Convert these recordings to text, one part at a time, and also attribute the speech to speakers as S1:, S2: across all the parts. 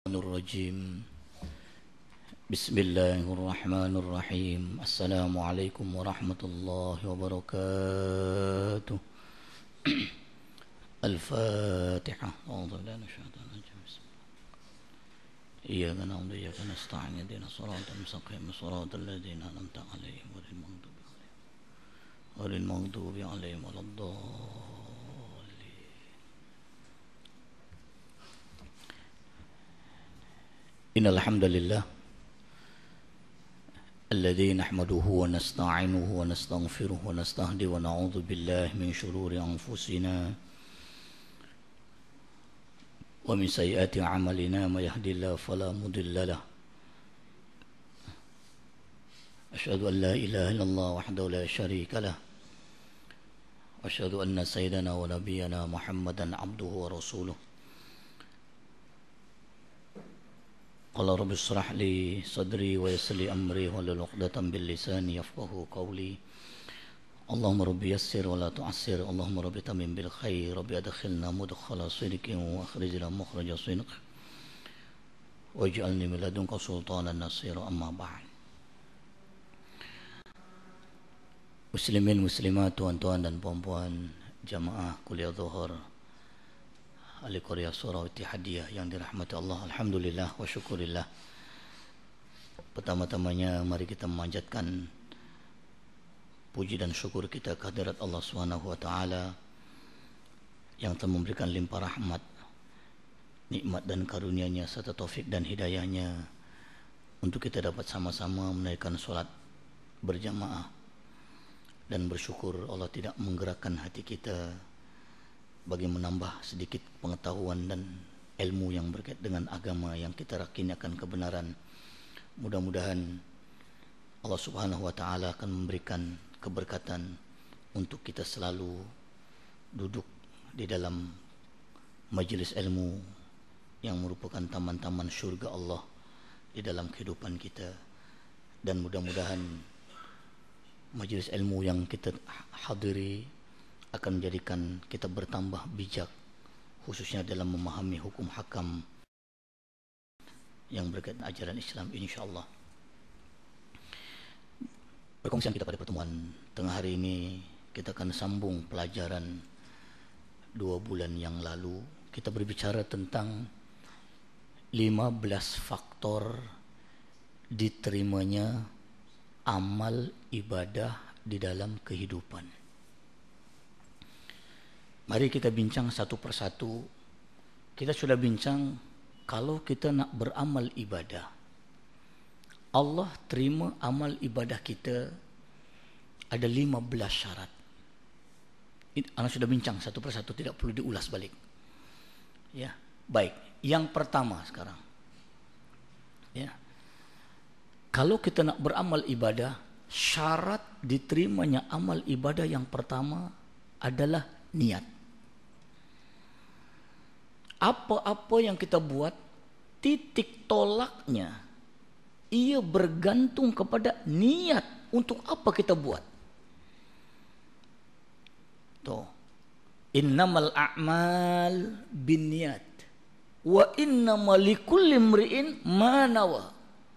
S1: الرجيم بسم الله الرحمن الرحيم السلام عليكم ورحمة الله وبركاته الفاتحة أعوذ بالله من الشيطان الرجيم إياك نعبد وإياك نستعين اهدنا الصراط المستقيم صراط الذين أنعمت عليهم غير المغضوب عليهم ولا الضالين. إن الحمد لله الذي نحمده ونستعينه ونستغفره ونستهدي ونعوذ بالله من شرور أنفسنا ومن سيئات أعمالنا من يهدي الله فلا مضل له أشهد أن لا إله إلا الله وحده لا شريك له وأشهد أن سيدنا ونبينا محمدا عبده ورسوله. قال رب اشرح لي صدري ويسر لي أمري واحلل عقدة من لساني يفقهوا قولي. اللهم رب يسر ولا تعسر اللهم رب تمم بالخير رب أدخلنا مدخل صدق وأخرجنا مخرج صدق واجعلني من لدنك سلطانا نصيرا. أما بعد. Muslimin muslimat, tuan-tuan dan puan-puan jamaah kuliah Zuhur Ahli Korea Surau Ittihadiyah yang dirahmati Allah, alhamdulillah wa syukurillah. Pertama-tamanya mari kita memanjatkan puji dan syukur kita kehadirat Allah Subhanahu wa taala yang telah memberikan limpah rahmat, nikmat dan karunia-Nya serta taufik dan hidayah-Nya untuk kita dapat sama-sama menunaikan solat berjamaah dan bersyukur Allah tidak menggerakkan hati kita bagi menambah sedikit pengetahuan dan ilmu yang berkait dengan agama yang kita yakini akan kebenaran. Mudah-mudahan Allah Subhanahu wa taala akan memberikan keberkatan untuk kita selalu duduk di dalam majlis ilmu yang merupakan taman-taman syurga Allah di dalam kehidupan kita, dan mudah-mudahan majlis ilmu yang kita hadiri akan menjadikan kita bertambah bijak, khususnya dalam memahami hukum hakam yang berkaitan ajaran Islam, insyaAllah. Perkongsian kita pada pertemuan tengah hari ini, kita akan sambung pelajaran 2 bulan yang lalu. Kita berbicara tentang 15 faktor diterimanya amal ibadah di dalam kehidupan. Mari kita bincang satu persatu. Kita sudah bincang kalau kita nak beramal ibadah, Allah terima amal ibadah kita, ada 15 syarat. Anak sudah bincang satu persatu, tidak perlu diulas balik. Ya, baik. Yang pertama sekarang. Ya. Kalau kita nak beramal ibadah, syarat diterimanya amal ibadah yang pertama adalah niat. Apa-apa yang kita buat, titik tolaknya ia bergantung kepada niat. Untuk apa kita buat? Tuh. Innamal a'mal binniyat wa innamal likulli imri'in ma nawa.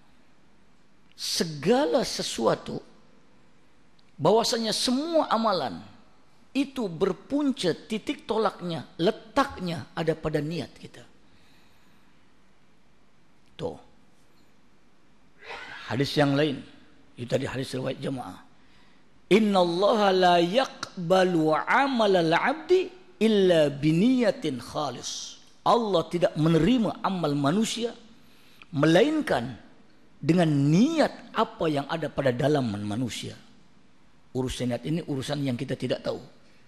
S1: Segala sesuatu, bahwasanya semua amalan itu berpunca, titik tolaknya, letaknya ada pada niat kita. Tuh. Hadis yang lain, itu tadi hadis riwayat jamaah. Innallaha la yaqbalu amalal abdi illa biniyatin khalis. Allah tidak menerima amal manusia melainkan dengan niat apa yang ada pada dalam manusia. Urusan niat ini urusan yang kita tidak tahu.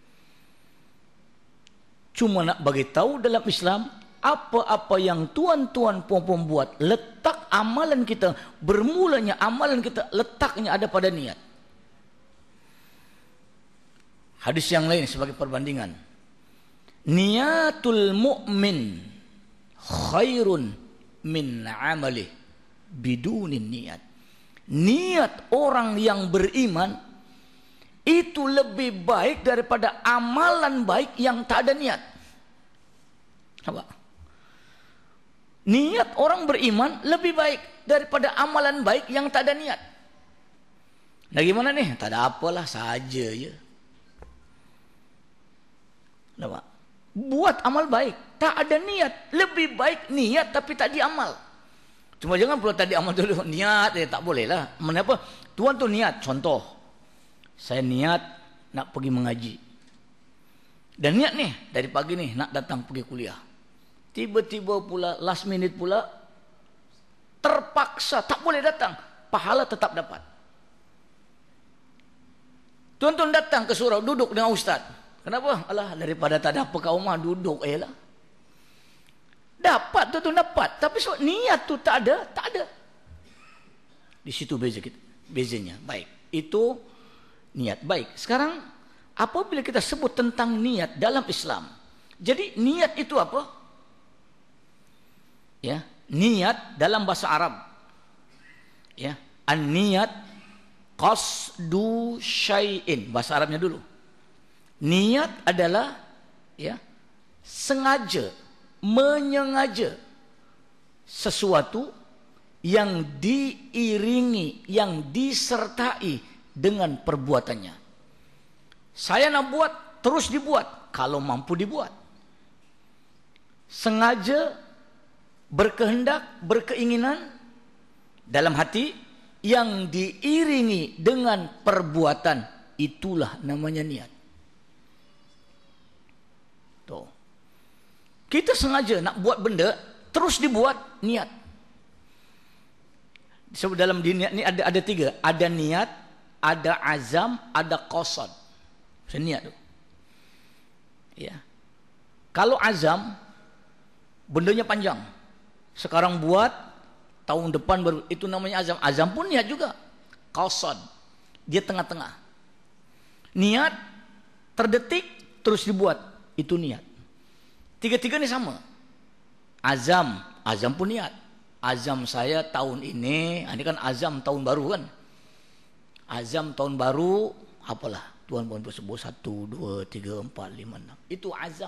S1: Cuma nak bagi tahu dalam Islam, apa-apa yang tuan-tuan puan-puan buat, letak amalan kita, bermulanya amalan kita, letaknya ada pada niat. Hadis yang lain sebagai perbandingan. Niatul mu'min khairun min amalih bidunin niat. Niat orang yang beriman itu lebih baik daripada amalan baik yang tak ada niat. Apa? Niat orang beriman lebih baik daripada amalan baik yang tak ada niat. Nah gimana nih? Tak ada apalah, saja je. Nampak? Buat amal baik, tak ada niat. Lebih baik niat tapi tak diamal. Cuma jangan pula tadi amal dulu. Niat tak boleh lah. Kenapa? Tuan tu niat. Contoh, saya niat nak pergi mengaji. Dan niat nih, dari pagi nih nak datang pergi kuliah. Tiba-tiba pula, last minute pula, terpaksa, tak boleh datang. Pahala tetap dapat. Tuan-tuan datang ke surau, duduk dengan ustaz. Kenapa? Alah, daripada tak ada apa kat rumah, duduk lah. Dapat tuan-tuan dapat. Tapi sebab niat tu tak ada, tak ada. Di situ bezanya. Baik. Itu niat. Baik. Sekarang, apabila kita sebut tentang niat dalam Islam. Jadi, niat itu apa? Ya, niat dalam bahasa Arab. Ya, an-niyat qasdu syai'in. Bahasa Arabnya dulu. Niat adalah ya, sengaja, menyengaja sesuatu yang diiringi, yang disertai dengan perbuatannya. Saya nak buat, terus dibuat kalau mampu dibuat. Sengaja, berkehendak, berkeinginan dalam hati yang diiringi dengan perbuatan, itulah namanya niat. Tuh. Kita sengaja nak buat benda, terus dibuat, niat. Sebab dalam niat ni ada tiga. Ada niat, ada azam, ada qasad. Niat tu. Ya. Kalau azam, bendanya panjang. Sekarang buat, tahun depan baru, itu namanya azam. Azam pun niat juga. Qasad, dia tengah-tengah. Niat, terdetik, terus dibuat, itu niat. Tiga-tiga ni sama. Azam, azam pun niat. Azam saya tahun ini kan azam tahun baru kan. Azam tahun baru, apalah, Tuhan pun sebut 1, 2, 3, 4, 5, 6. Itu azam.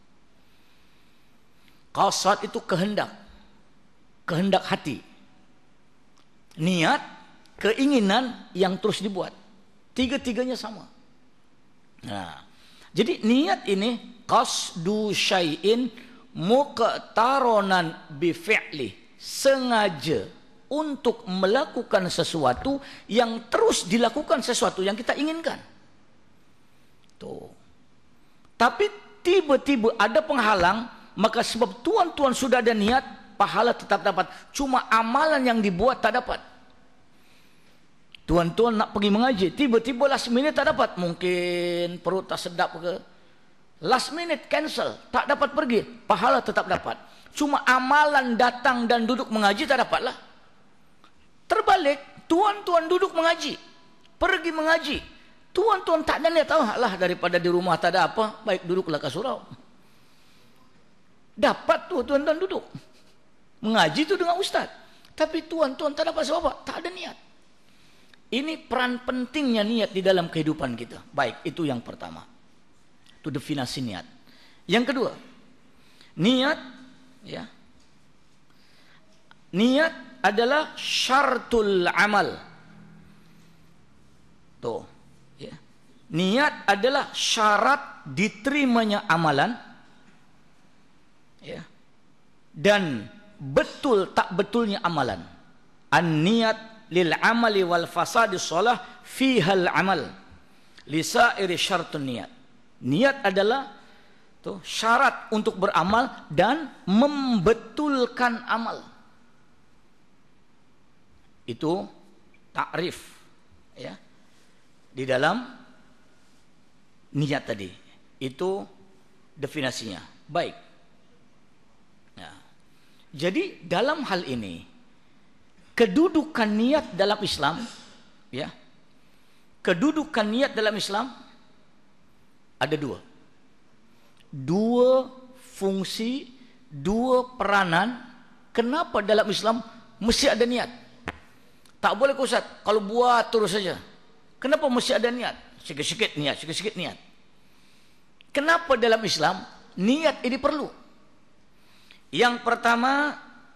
S1: Qasad itu kehendak. Kehendak hati. Niat, keinginan yang terus dibuat. Tiga-tiganya sama. Nah, jadi niat ini qasdu syai'in muqtaronan bi fi'li, sengaja untuk melakukan sesuatu yang terus dilakukan sesuatu yang kita inginkan. Tuh. Tapi tiba-tiba ada penghalang, maka sebab tuan-tuan sudah ada niat, pahala tetap dapat. Cuma amalan yang dibuat tak dapat. Tuan-tuan nak pergi mengaji, tiba-tiba last minute tak dapat. Mungkin perut tak sedap ke. Last minute cancel, tak dapat pergi. Pahala tetap dapat. Cuma amalan datang dan duduk mengaji tak dapatlah. Terbalik, tuan-tuan duduk mengaji, pergi mengaji. Tuan-tuan tak ada niat, tahu lah daripada di rumah tak ada apa, baik duduklah ke surau. Dapat tu tuan-tuan duduk. Mengaji tu dengan ustaz. Tapi tuan-tuan tak dapat sebab apa? Tak ada niat. Ini peran pentingnya niat di dalam kehidupan kita. Baik, itu yang pertama. Itu definisi niat. Yang kedua, niat ya. Niat adalah syartul amal. Tuh, ya. Niat adalah syarat diterimanya amalan. Ya. Dan betul tak betulnya amalan. An-niat lil amali wal fasadi shalah fihal amal lisairi syartun niat. Niat adalah tuh syarat untuk beramal dan membetulkan amal. Itu takrif ya di dalam niat tadi. Itu definisinya. Baik. Nah, jadi dalam hal ini kedudukan niat dalam Islam ya. Kedudukan niat dalam Islam ada dua. Dua fungsi, dua peranan. Kenapa dalam Islam mesti ada niat? Tak boleh ke Ustaz, kalau buat terus saja. Kenapa mesti ada niat? Sikit-sikit niat, sikit-sikit niat. Kenapa dalam Islam niat ini perlu? Yang pertama,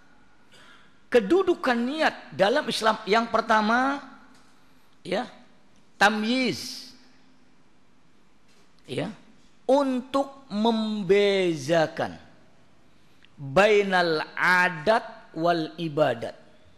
S1: kedudukan niat dalam Islam yang pertama, ya, tamyiz, ya, untuk membezakan bainal adat wal ibadat.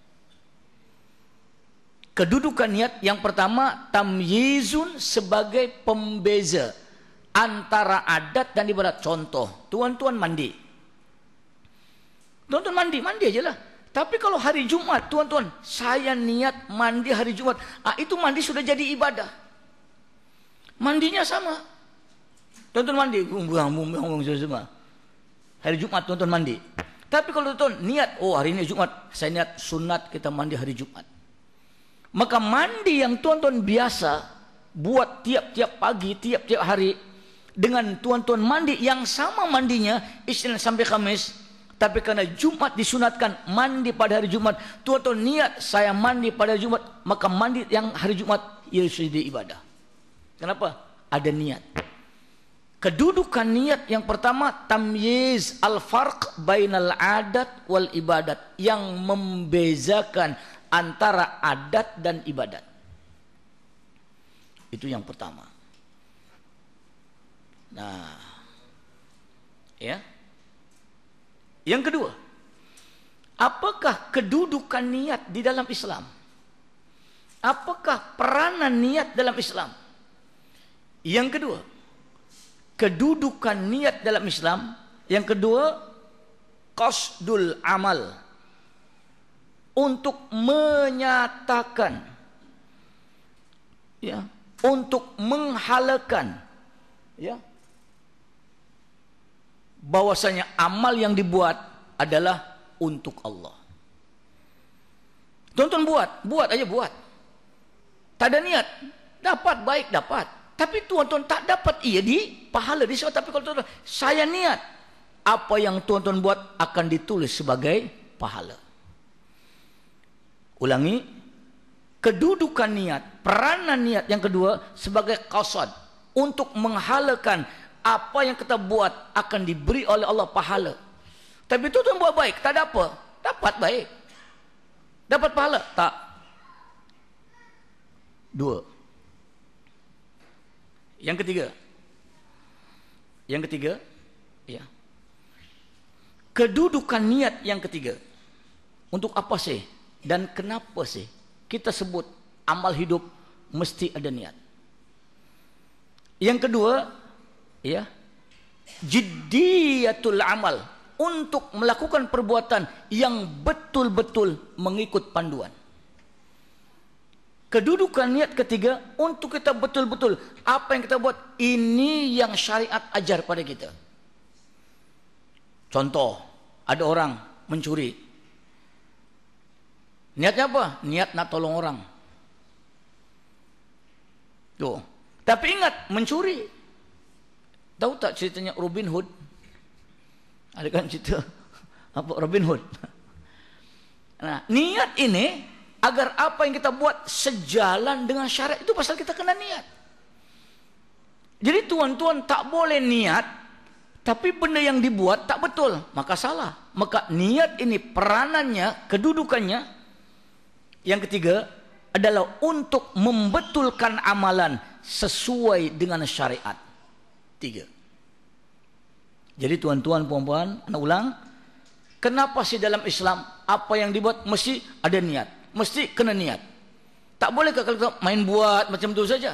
S1: Kedudukan niat yang pertama, tamyizun, sebagai pembeza antara adat dan ibadat. Contoh, tuan-tuan mandi. Tuan-tuan mandi aja lah. Tapi kalau hari Jumat, tuan-tuan, saya niat mandi hari Jumat. Itu mandi sudah jadi ibadah. Mandinya sama. Tuan-tuan mandi, semua. Hari Jumat tuan-tuan mandi. Tapi kalau tuan-tuan niat, hari ini Jumat, saya niat sunat kita mandi hari Jumat. Maka mandi yang tuan-tuan biasa buat tiap-tiap pagi, tiap-tiap hari, dengan tuan-tuan mandi yang sama mandinya Isnin sampai Kamis, tapi karena Jumat disunatkan mandi pada hari Jumat, tuan-tuan niat saya mandi pada Jumat, maka mandi yang hari Jumat ia sudah ibadah. Kenapa? Ada niat. Kedudukan niat yang pertama, tamyiz, al-farq bainal adat wal ibadat, yang membezakan antara adat dan ibadat. Itu yang pertama. Nah, ya. Yang kedua, apakah kedudukan niat di dalam Islam? Apakah peranan niat dalam Islam? Yang kedua, kedudukan niat dalam Islam. Yang kedua, qasdul amal, untuk menyatakan, ya, untuk menghalakan, ya, bahwasanya amal yang dibuat adalah untuk Allah. Tonton buat aja buat. Tak ada niat, dapat baik dapat. Tapi tuan-tuan tak dapat di pahala di situ. Tapi kalau tuan-tuan saya niat, apa yang tuan-tuan buat akan ditulis sebagai pahala. Ulangi, kedudukan niat, peranan niat yang kedua sebagai qasad, untuk menghalakan apa yang kita buat akan diberi oleh Allah pahala. Tapi itu tuan buat baik, tak dapat, dapat baik, dapat pahala, tak. Dua. Yang ketiga, ya, kedudukan niat yang ketiga. Untuk apa sih? Dan kenapa sih kita sebut amal hidup mesti ada niat? Yang kedua, ya, jiddiyatul amal, untuk melakukan perbuatan yang betul-betul mengikut panduan. Kedudukan niat ketiga, untuk kita betul-betul apa yang kita buat ini yang syariat ajar pada kita. Contoh, ada orang mencuri. Niatnya apa? Niat nak tolong orang. Tuh. Tapi ingat, mencuri. Tahu tak ceritanya Robin Hood? Ada kan cerita apa Robin Hood? Nah, niat ini agar apa yang kita buat sejalan dengan syariat, itu pasal kita kena niat. Jadi tuan-tuan tak boleh niat, tapi benda yang dibuat tak betul, maka salah. Maka niat ini peranannya, kedudukannya, yang ketiga adalah untuk membetulkan amalan sesuai dengan syariat. Tiga. Jadi tuan-tuan, puan-puan, anak ulang, kenapa sih dalam Islam apa yang dibuat mesti ada niat, mesti kena niat? Tak boleh kalau kita main buat macam itu saja.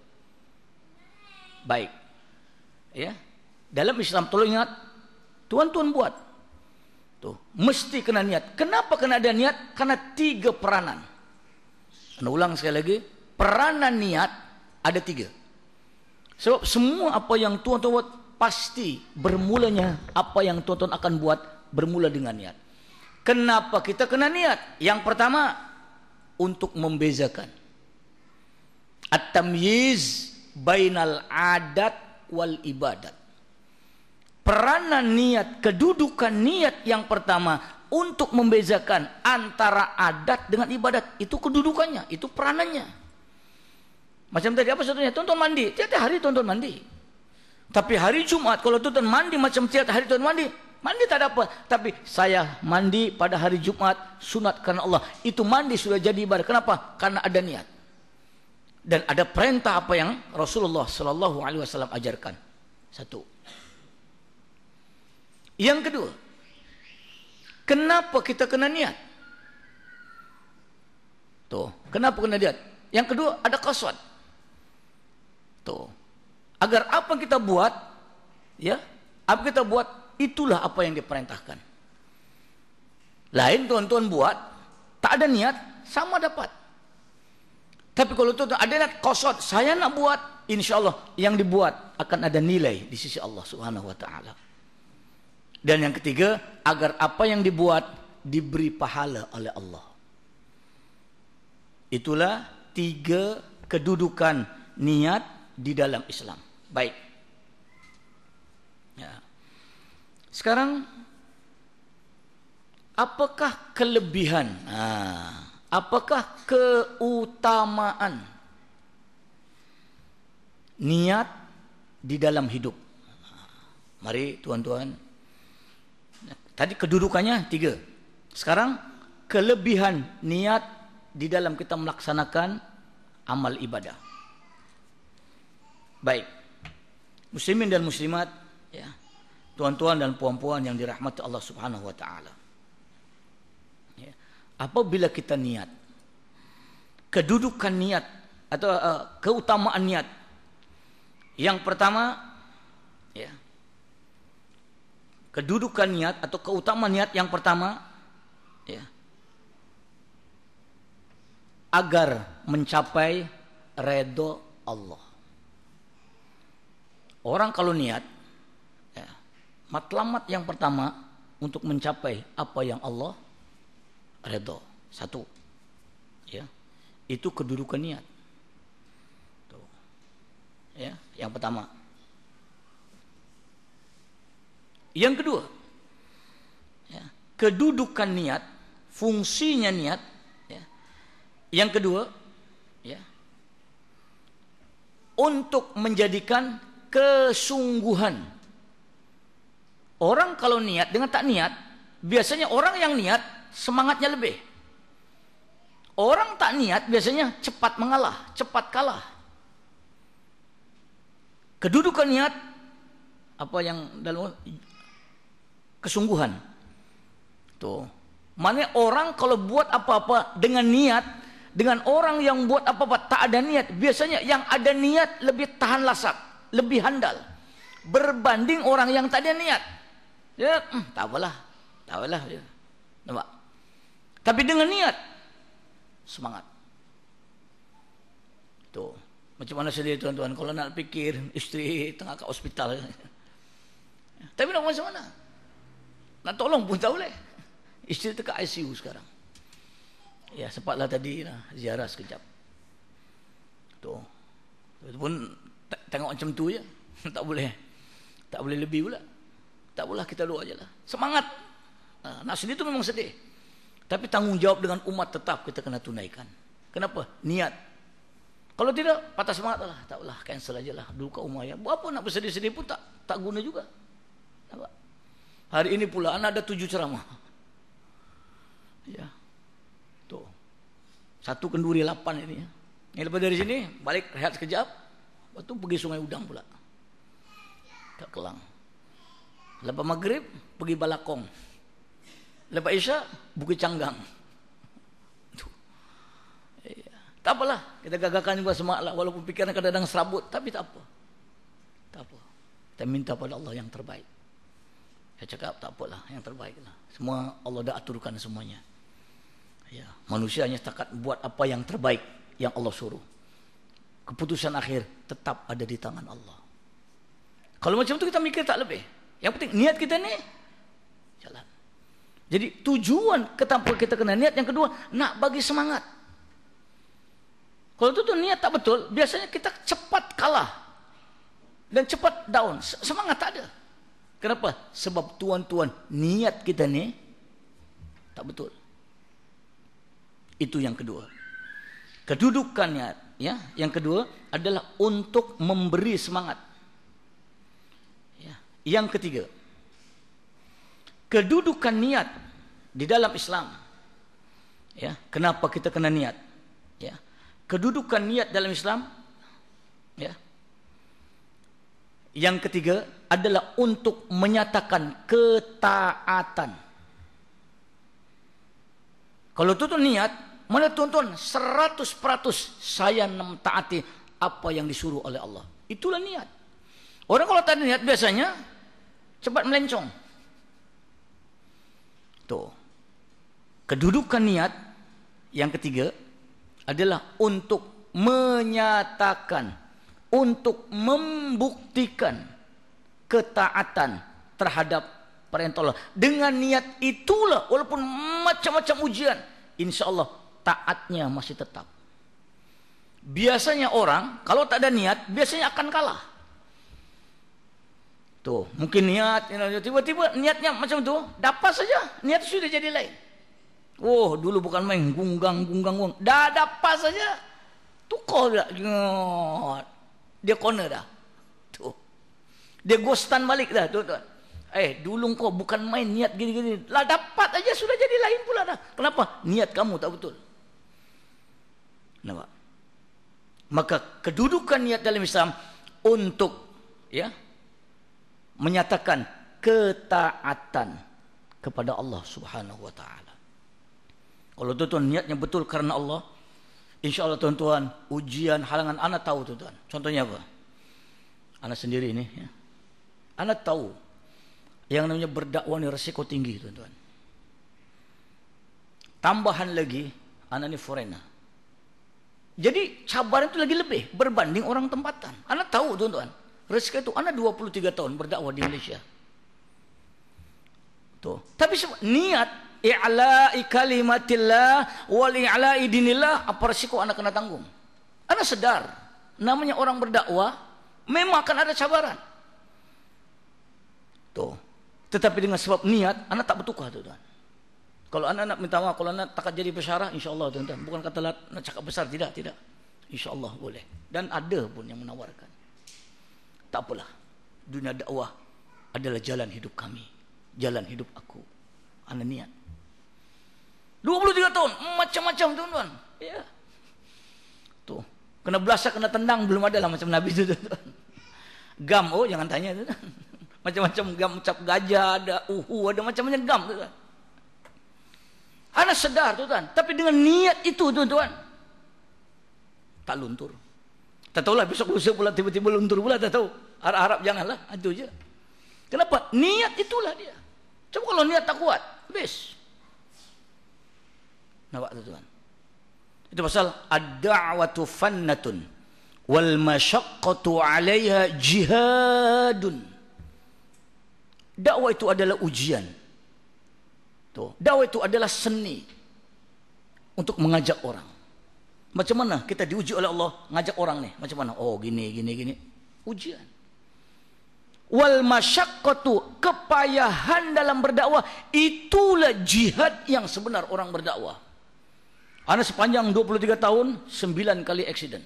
S1: Baik, ya. Dalam Islam tolong ingat, tuan-tuan buat, tuh mesti kena niat. Kenapa kena ada niat? Karena tiga peranan. Anda ulang sekali lagi, peranan niat ada tiga. Sebab semua apa yang tuan-tuan buat pasti bermulanya, apa yang tuan-tuan akan buat bermula dengan niat. Kenapa kita kena niat? Yang pertama, untuk membezakan. At-tamyiz bainal adat wal ibadat. Peranan niat, kedudukan niat yang pertama untuk membezakan antara adat dengan ibadat. Itu kedudukannya, itu peranannya. Macam tadi apa contohnya? Tuan-tuan mandi, tiap hari tuan-tuan mandi. Tapi hari Jumat kalau tuan-tuan mandi macam tiap hari tuan mandi, Mandi tak ada apa. Tapi saya mandi pada hari Jumat, sunat karena Allah. Itu mandi sudah jadi ibadah. Kenapa? Karena ada niat. Dan ada perintah apa yang Rasulullah sallallahu alaihi wasallam ajarkan. Satu. Yang kedua, kenapa kita kena niat? Tuh, kenapa kena niat? Yang kedua, ada qasad. Tuh. Agar apa yang kita buat, ya, apa kita buat, itulah apa yang diperintahkan. Lain tuan-tuan buat, tak ada niat, sama dapat. Tapi kalau tuan-tuan ada niat qasad, saya nak buat, insya Allah yang dibuat akan ada nilai di sisi Allah Subhanahu Wa Taala. Dan yang ketiga, agar apa yang dibuat diberi pahala oleh Allah. Itulah 3 kedudukan niat di dalam Islam. Baik. Ya. Sekarang, apakah kelebihan? Apakah keutamaan niat di dalam hidup? Mari tuan-tuan. Tadi kedudukannya 3. Sekarang kelebihan niat di dalam kita melaksanakan amal ibadah. Baik. Muslimin dan muslimat, ya. Tuan-tuan dan puan-puan yang dirahmati Allah Subhanahu wa taala. Ya. Apabila kita niat, kedudukan niat atau keutamaan niat. Yang pertama, ya. Kedudukan niat atau keutamaan niat yang pertama, ya, agar mencapai redha Allah. Orang kalau niat, ya, matlamat yang pertama untuk mencapai apa yang Allah redha. 1, ya, itu kedudukan niat. Tuh. Ya, yang pertama. Yang kedua, ya, kedudukan niat, fungsinya niat, ya. Yang kedua, ya, untuk menjadikan kesungguhan. Orang kalau niat dengan tak niat, biasanya orang yang niat semangatnya lebih. Orang tak niat biasanya cepat mengalah, cepat kalah. Kedudukan niat, apa yang dalam kesungguhan. Tuh. Maknanya orang kalau buat apa-apa dengan niat, dengan orang yang buat apa-apa tak ada niat, biasanya yang ada niat lebih tahan lasak, lebih handal berbanding orang yang tak ada niat. Ya, tak apalah. Ya. Nampak? Tapi dengan niat, semangat. Tuh. Macam mana sedih tuan-tuan kalau nak pikir isteri tengah kat hospital. Tapi nak macam mana? Nak tolong pun tak boleh. Isteri dekat ICU sekarang. Ya, sempatlah tadi ziarah sekejap. Tuh. Itu pun tengok macam tu je. Tak boleh lebih pula. Tak boleh, kita doa ajalah. Semangat. Nak sedih tu memang sedih. Tapi tanggungjawab dengan umat tetap kita kena tunaikan. Kenapa? Niat. Kalau tidak, patah semangat lah. Tak boleh, cancel ajalah. Dulu kat rumah ya. Buat apa nak bersedih-sedih pun tak guna juga. Nampak? Hari ini pula anak ada 7 ceramah. Ya. Tuh. 1 kenduri 8 ini ya. Yang lepas dari sini balik rehat sekejap. Lepas tu pergi Sungai Udang pula. Kat Kelang. Lepas maghrib pergi Balakong. Lepas Isya Bukit Canggang. Tuh. Ya. Tak apalah, kita gagalkan juga semangat lah. Walaupun pikiran kadang-kadang serabut, tapi tak apa. Tak apa. Kita minta pada Allah yang terbaik. Saya cakap tak apalah, yang terbaik lah. Semua Allah dah aturkan semuanya. Ya, manusia hanya setakat buat apa yang terbaik yang Allah suruh. Keputusan akhir tetap ada di tangan Allah. Kalau macam tu kita mikir tak lebih. Yang penting niat kita ni jalan. Jadi tujuan kenapa kita kena niat, yang kedua nak bagi semangat. Kalau tu niat tak betul, biasanya kita cepat kalah dan cepat down. Semangat tak ada. Kenapa? Sebab tuan-tuan niat kita ni tak betul. Itu yang kedua. Kedudukan niat, ya. Yang kedua adalah untuk memberi semangat. Ya. Yang ketiga, kedudukan niat di dalam Islam. Ya, kenapa kita kena niat? Ya. Kedudukan niat dalam Islam, ya. Yang ketiga adalah untuk menyatakan ketaatan. Kalau tuan-tuan niat, mana tuan-tuan 100% saya mentaati apa yang disuruh oleh Allah. Itulah niat. Orang kalau tak ada niat biasanya cepat melencong. Tuh. Kedudukan niat yang ketiga adalah untuk menyatakan, untuk membuktikan ketaatan terhadap perintah Allah. Dengan niat itulah, walaupun macam-macam ujian, insya Allah taatnya masih tetap. Biasanya orang kalau tak ada niat biasanya akan kalah. Tuh, mungkin niat, tiba-tiba niatnya macam tu, dapat saja niat sudah jadi lain. Oh, dulu bukan main gunggang. Dah dapat saja, tukar dah. Dia corner dah. Tuh, dia ghostan balik dah, tuan-tuan. Dulu kau bukan main niat gini-gini, lah dapat aja sudah jadi lain pula dah. Kenapa? Niat kamu tak betul. Nampak? Maka kedudukan niat dalam Islam untuk, ya, menyatakan ketaatan kepada Allah Subhanahu wa taala. Kalau tuan-tuan niatnya betul karena Allah, insya-Allah tuan-tuan, ujian, halangan anak tahu tuan-tuan. Contohnya apa? Anak sendiri ini, ya. Anak tahu yang namanya berdakwah ni resiko tinggi tuan-tuan. Tambahan lagi, anak ni foreigner. Jadi cabaran itu lagi lebih berbanding orang tempatan. Anak tahu tuan-tuan, resiko itu anak 23 tahun berdakwah di Malaysia. Tuh. Tapi niat i'la'i kalimatillah wal i'la'i dinillah, apa resiko anak kena tanggung? Anak sedar, namanya orang berdakwah memang akan ada cabaran. Tuh. Tetapi dengan sebab niat, anak tak bertukar tuan-tuan. Kalau anak minta maaf, kalau anak tak jadi pesyarah, insya-Allah tuan-tuan. Bukan kata nak cakap besar, tidak. Insya-Allah boleh. Dan ada pun yang menawarkan. Tak apalah. Dunia dakwah adalah jalan hidup kami. Jalan hidup aku. Anak niat. 23 tahun, macam-macam tuan-tuan. Ya. Tuh. Kena belasak, kena tendang, belum ada lah macam Nabi itu tuan-tuan. Gam, oh jangan tanya tuan-tuan. Macam-macam gam, cap gajah ada, ada macam-macam gam tuan-tuan. Anak sedar tuan-tuan, tapi dengan niat itu tuan-tuan, tak luntur. Tak tahulah besok lusa pula tiba-tiba luntur pula, tak tahu. Harap-harap janganlah, itu je. Kenapa? Niat itulah dia. Coba kalau niat tak kuat, habis. Nampak tuan-tuan? Itu pasal ad-da'watu fannatun wal masyaqqatu 'alaiha jihadun. Dakwah itu adalah ujian. Tuh, dakwah itu adalah seni untuk mengajak orang. Macam mana kita diuji oleh Allah ngajak orang nih? Macam mana? Oh, gini. Ujian. Wal masyaqqatu, kepayahan dalam berdakwah, itulah jihad yang sebenar orang berdakwah. Ana sepanjang 23 tahun 9 kali accident.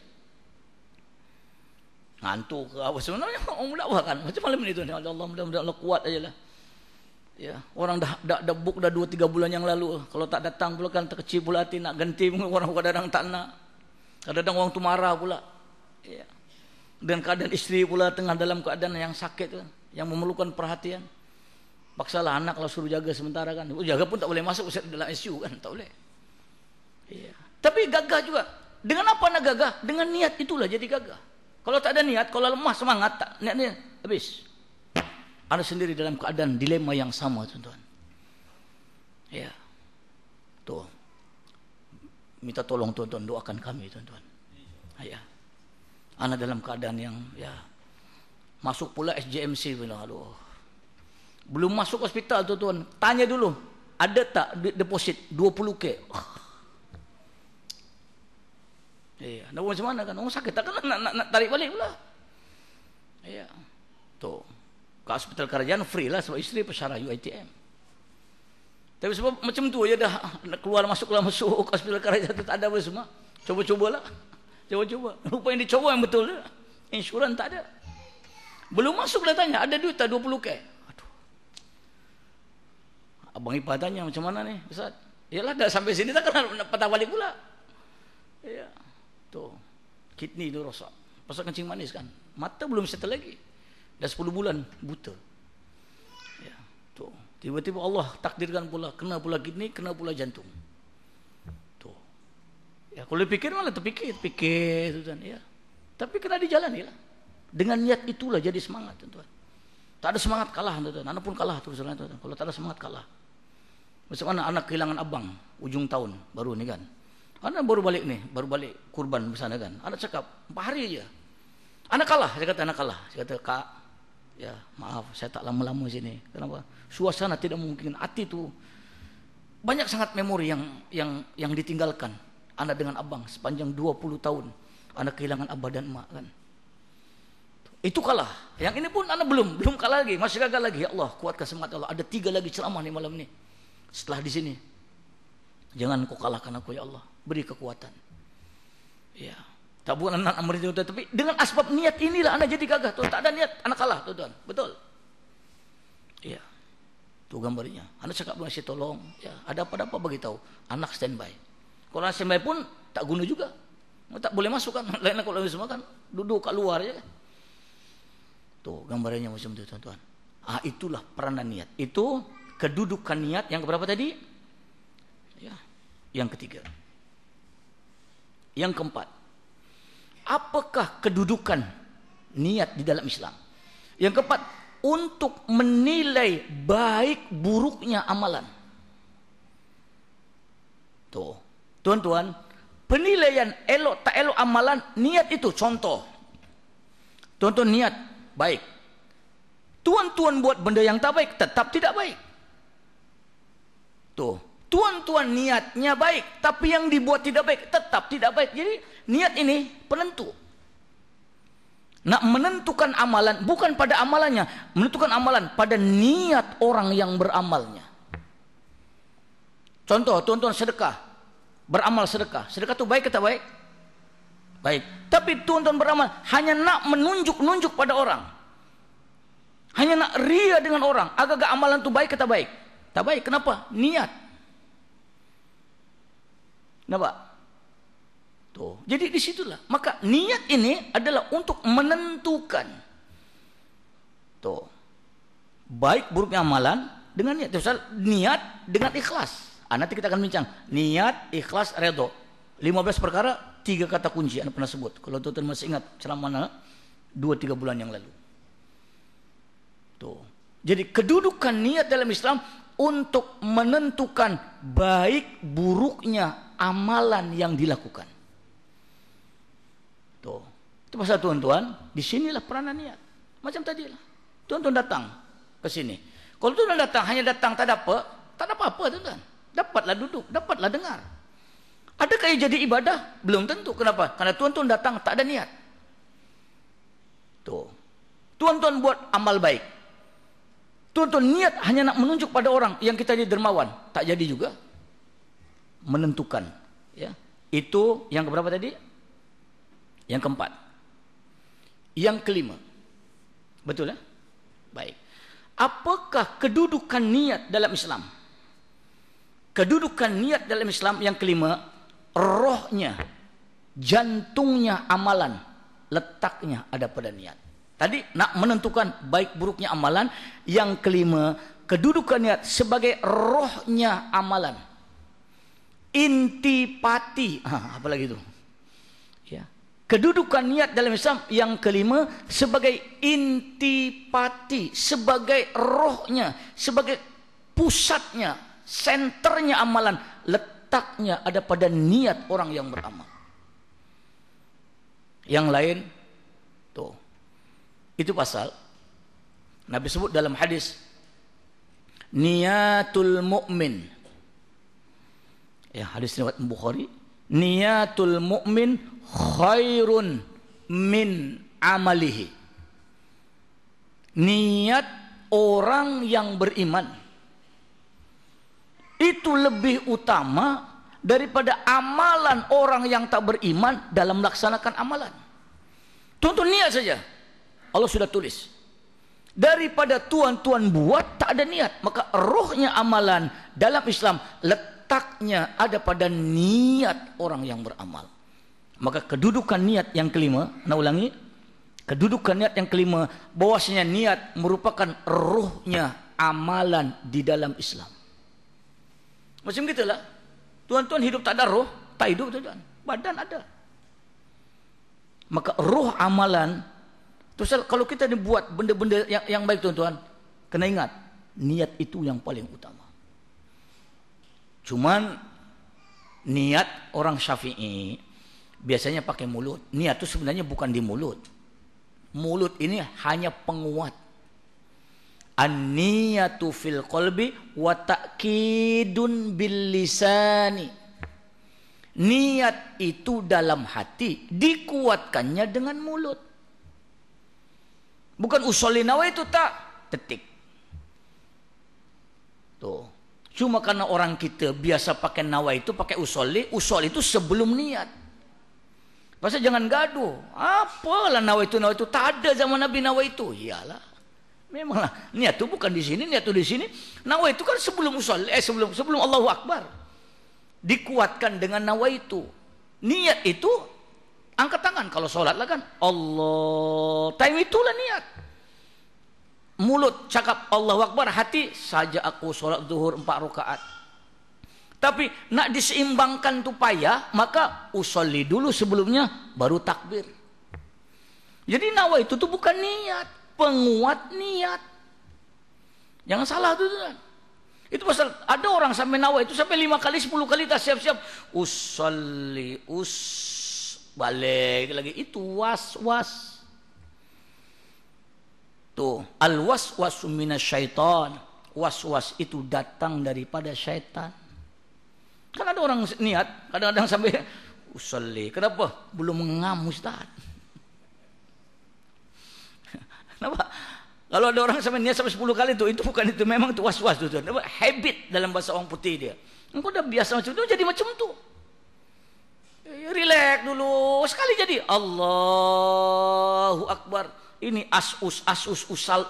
S1: Ngantuk ke apa sebenarnya orang berdakwah kan. Macam malam ni tu ni, Allah mudah-mudahan Allah kuat ajalah. Ya, orang dah book dah 2-3 bulan yang lalu. Kalau tak datang pula kan terkecil pula hati nak ganti, orang kadang-kadang tak nak. Kadang-kadang orang tu marah pula. Ya. Dan keadaan isteri pula tengah dalam keadaan yang sakit kan, yang memerlukan perhatian. Paksalah anak kalau suruh jaga sementara kan. Jaga pun tak boleh masuk dalam ICU kan, tak boleh. Ya. Tapi gagah juga. Dengan apa nak gagah? Dengan niat itulah jadi gagah. Kalau tak ada niat, kalau lemah semangat, tak niat habis. Anda sendiri dalam keadaan dilema yang sama tuan-tuan. Ya. Tuh. Minta tolong tuan-tuan, doakan kami tuan-tuan. Ya. Anda dalam keadaan yang ya. Masuk pula SJMC bilang, aduh. Belum masuk hospital tuan-tuan, tanya dulu, ada tak deposit 20K? Ya, nak buat macam mana kan? Orang sakit tak kan nak tarik balik pula. Ya. Tuh. Ke hospital kerajaan free lah sebab isteri pesyarah UiTM. Tapi sebab macam tu aja dah keluar masuk hospital kerajaan tu tak ada apa semua. Cuba-cubalah. Cuba-cuba. Rupa yang dicoba yang betul lah. Insurans tak ada. Belum masuk dah tanya, ada duit tak 20K? Aduh. Abang Ipah tanya, macam mana nih Ustaz? Yalah dah sampai sini tak kena patah balik pula. Ya. Tuh. Kidney tu rosak. Pasal kencing manis kan. Mata belum settle lagi. Dah 10 bulan buta. Ya. Tuh. Tiba-tiba Allah takdirkan pula kena pula kidney, kena pula jantung. Tuh. Ya, kalau pikir malah terfikir tu kan ya. Tapi kena dijalani lah. Dengan niat itulah jadi semangat tuan-tuan. Tak ada semangat kalah tuan-tuan. Anak pun kalah terus terang tuan-tuan. Kalau tak ada semangat kalah. Macam mana anak kehilangan abang ujung tahun baru ni kan. Anak baru balik nih, baru balik kurban bersana kan. Anak cakap 4 hari aja. Anak kalah, saya kata anak kalah. Saya kata Kak, ya maaf saya tak lama-lama sini. Kenapa? Suasana tidak mungkin. Hati tu banyak sangat memori yang ditinggalkan anak dengan abang sepanjang 20 tahun. Anak kehilangan abah dan emak kan. Itu kalah. Yang ini pun anak belum kalah lagi, masih gagal lagi. Ya Allah, kuatkan semangat Allah. Ada 3 lagi ceramah nih malam ni. Setelah di sini, jangan kau kalahkan aku ya Allah. Beri kekuatan. Ya, tak bukan anak merintah, tapi dengan asbab niat inilah anak jadi gagah. Tuh, tak ada niat, anak kalah, tuan. Betul. Ya, tuh gambarnya. Anak cakap masih tolong. Ya, ada apa-apa bagi tahu. Anak standby. Kalau anak standby pun tak guna juga. Tak boleh masuk kan. Lain kalau semua kan duduk kat luar je. Tuh gambarnya macam tu tuan-tuan. Itulah peranan niat. Itu kedudukan niat yang keberapa tadi? Ya, yang ketiga. Yang keempat. Apakah kedudukan niat di dalam Islam? Yang keempat, untuk menilai baik buruknya amalan. Tuh, tuan-tuan, penilaian elok tak elok amalan, niat itu contoh. Tuan-tuan niat baik. Tuan-tuan buat benda yang tak baik, tetap tidak baik. Tuh, tuan-tuan niatnya baik, tapi yang dibuat tidak baik, tetap tidak baik. Jadi niat ini penentu. Nak menentukan amalan bukan pada amalannya, menentukan amalan pada niat orang yang beramalnya. Contoh, tuan-tuan sedekah, beramal sedekah. Sedekah itu baik atau baik? Baik. Tapi tuan-tuan beramal hanya nak menunjuk-nunjuk pada orang. Hanya nak ria dengan orang. Agak-agak amalan itu baik atau baik? Tak baik. Kenapa? Niat. Nampak? Tuh. Jadi di situlah. Maka niat ini adalah untuk menentukan. Tuh. Baik buruknya amalan dengan niat. Misal niat dengan ikhlas. Nanti kita akan bincang. Niat, ikhlas, redha. 15 perkara, 3 kata kunci Anda pernah sebut. Kalau tuan-tuan masih ingat ceramah 2-3 bulan yang lalu. Tuh. Jadi kedudukan niat dalam Islam untuk menentukan baik buruknya amalan yang dilakukan. Tuh. Itu pasal tuan-tuan, disinilah peranan niat. Macam tadi lah. Tuan-tuan datang ke sini. Kalau tuan-tuan datang, hanya datang tak ada apa-apa tuan-tuan. Dapatlah duduk, dapatlah dengar. Adakah ia jadi ibadah? Belum tentu. Kenapa? Karena tuan-tuan datang tak ada niat. Tuh. Tuan-tuan buat amal baik. Tuan-tuan niat hanya nak menunjuk pada orang yang kita jadi dermawan. Tak jadi juga. Menentukan. Ya. Itu yang keberapa tadi? Yang keempat. Yang kelima. Betul ya? Baik. Apakah kedudukan niat dalam Islam? Kedudukan niat dalam Islam yang kelima, rohnya, jantungnya amalan, letaknya ada pada niat. Tadi nak menentukan baik buruknya amalan. Yang kelima, kedudukan niat sebagai rohnya amalan. Intipati. Apa lagi itu? Ya. Kedudukan niat dalam Islam yang kelima sebagai intipati, sebagai rohnya, sebagai pusatnya, senternya amalan, letaknya ada pada niat orang yang beramal. Yang lain tuh. Itu pasal Nabi sebut dalam hadis niatul mu'min. Ya, hadis riwayat Bukhari, niatul mu'min khairun min amalihi. Niat orang yang beriman itu lebih utama daripada amalan orang yang tak beriman dalam melaksanakan amalan. Tuntun niat saja. Allah sudah tulis. Daripada tuan-tuan buat tak ada niat. Maka rohnya amalan dalam Islam letaknya ada pada niat orang yang beramal. Maka kedudukan niat yang kelima, nak ulangi, kedudukan niat yang kelima, bahwasanya niat merupakan rohnya amalan di dalam Islam. Macam gitulah. Tuan-tuan hidup tak ada roh, tak hidup tuan. Badan ada. Maka roh amalan, terus kalau kita buat benda-benda yang baik tuan-tuan, kena ingat, niat itu yang paling utama. Cuman niat orang Syafi'i biasanya pakai mulut. Niat itu sebenarnya bukan di mulut. Mulut ini hanya penguat. An-niyatu fil qalbi wa ta'kidun bil lisani. Niat itu dalam hati, dikuatkannya dengan mulut. Bukan usolli nawaitu tak, detik. Tuh. Cuma karena orang kita biasa pakai nawaitu, pakai usolli itu sebelum niat. Pasal jangan gaduh. Apalah nawaitu, tak ada zaman Nabi nawaitu. Iyalah. Memanglah niat itu bukan di sini, niat itu di sini. Nawaitu kan sebelum usolli, sebelum Allahu Akbar. Dikuatkan dengan nawaitu. Niat itu angkat tangan kalau sholat lah kan. Allah. Time itulah niat. Mulut cakap Allahu Akbar, hati saja aku sholat zuhur 4 rakaat. Tapi nak diseimbangkan tu payah, maka usolli dulu sebelumnya baru takbir. Jadi nawaitu itu bukan niat, penguat niat. Jangan salah tu kan. Itu pasal ada orang sampai nawaitu sampai 5 kali 10 kali tak siap-siap usolli balik lagi, itu was-was. Tuh, al-waswasu minasyaitan. Was-was itu datang daripada syaitan. Kan ada orang niat, kadang-kadang sampai usolli. Kenapa? Belum mengam Ustaz. Kenapa? Kalau ada orang sampai niat sampai 10 kali itu bukan itu, memang itu was-was itu. Habit dalam bahasa orang putih dia. Engkau dah biasa macam itu, jadi macam tu. Relax dulu, sekali jadi Allahu Akbar. Ini asus, usal.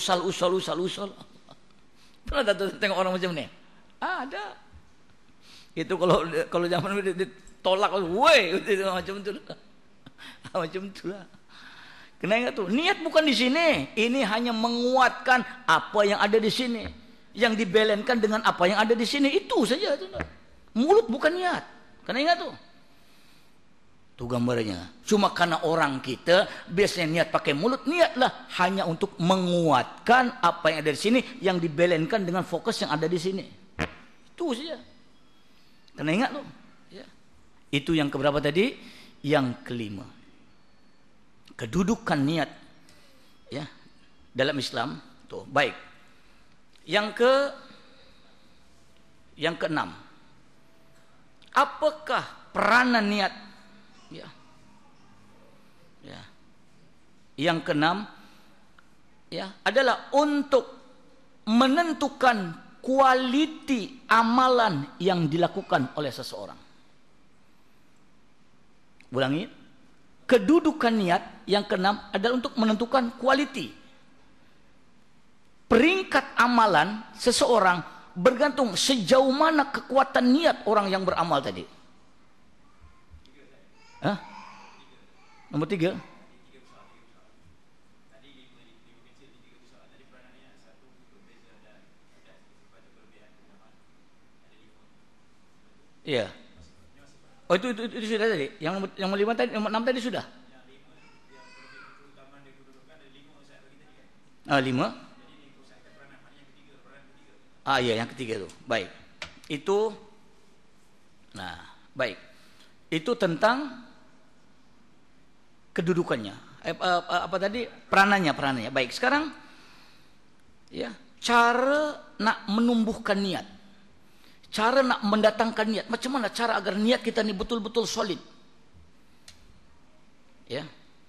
S1: Pernah tak tengok orang macam ni? Ada. Itu kalau zaman ditolak, woi, macam tu lah. Macam tu lah. Kena ingat tu, niat bukan di sini. Ini hanya menguatkan apa yang ada di sini, yang dibelenkan dengan apa yang ada di sini. Itu saja. Mulut bukan niat. Kena ingat tu. Itu gambarnya. Cuma karena orang kita biasanya niat pakai mulut, niatlah hanya untuk menguatkan apa yang ada di sini, yang dibelenkan dengan fokus yang ada di sini. Itu saja. Kena ingat tu. Ya. Itu yang keberapa tadi? Yang kelima. Kedudukan niat, ya, dalam Islam. Tuh, baik. Yang keenam. Apakah peranan niat? Ya. Ya. Yang keenam, ya, adalah untuk menentukan kualiti amalan yang dilakukan oleh seseorang. Ulangi. Kedudukan niat yang keenam adalah untuk menentukan kualiti. Peringkat amalan seseorang bergantung sejauh mana kekuatan niat orang yang beramal tadi. Hah? Nomor 3. Iya. Oh itu sudah tadi. Yang 5 tadi, yang 6 tadi sudah. 5. Iya, yang ketiga itu. Baik. Itu, nah, baik. Itu tentang kedudukannya. Apa tadi? Peranannya. Baik. Sekarang, ya, cara nak menumbuhkan niat. Cara nak mendatangkan niat. Macam mana cara agar niat kita ni betul-betul solid? Ya.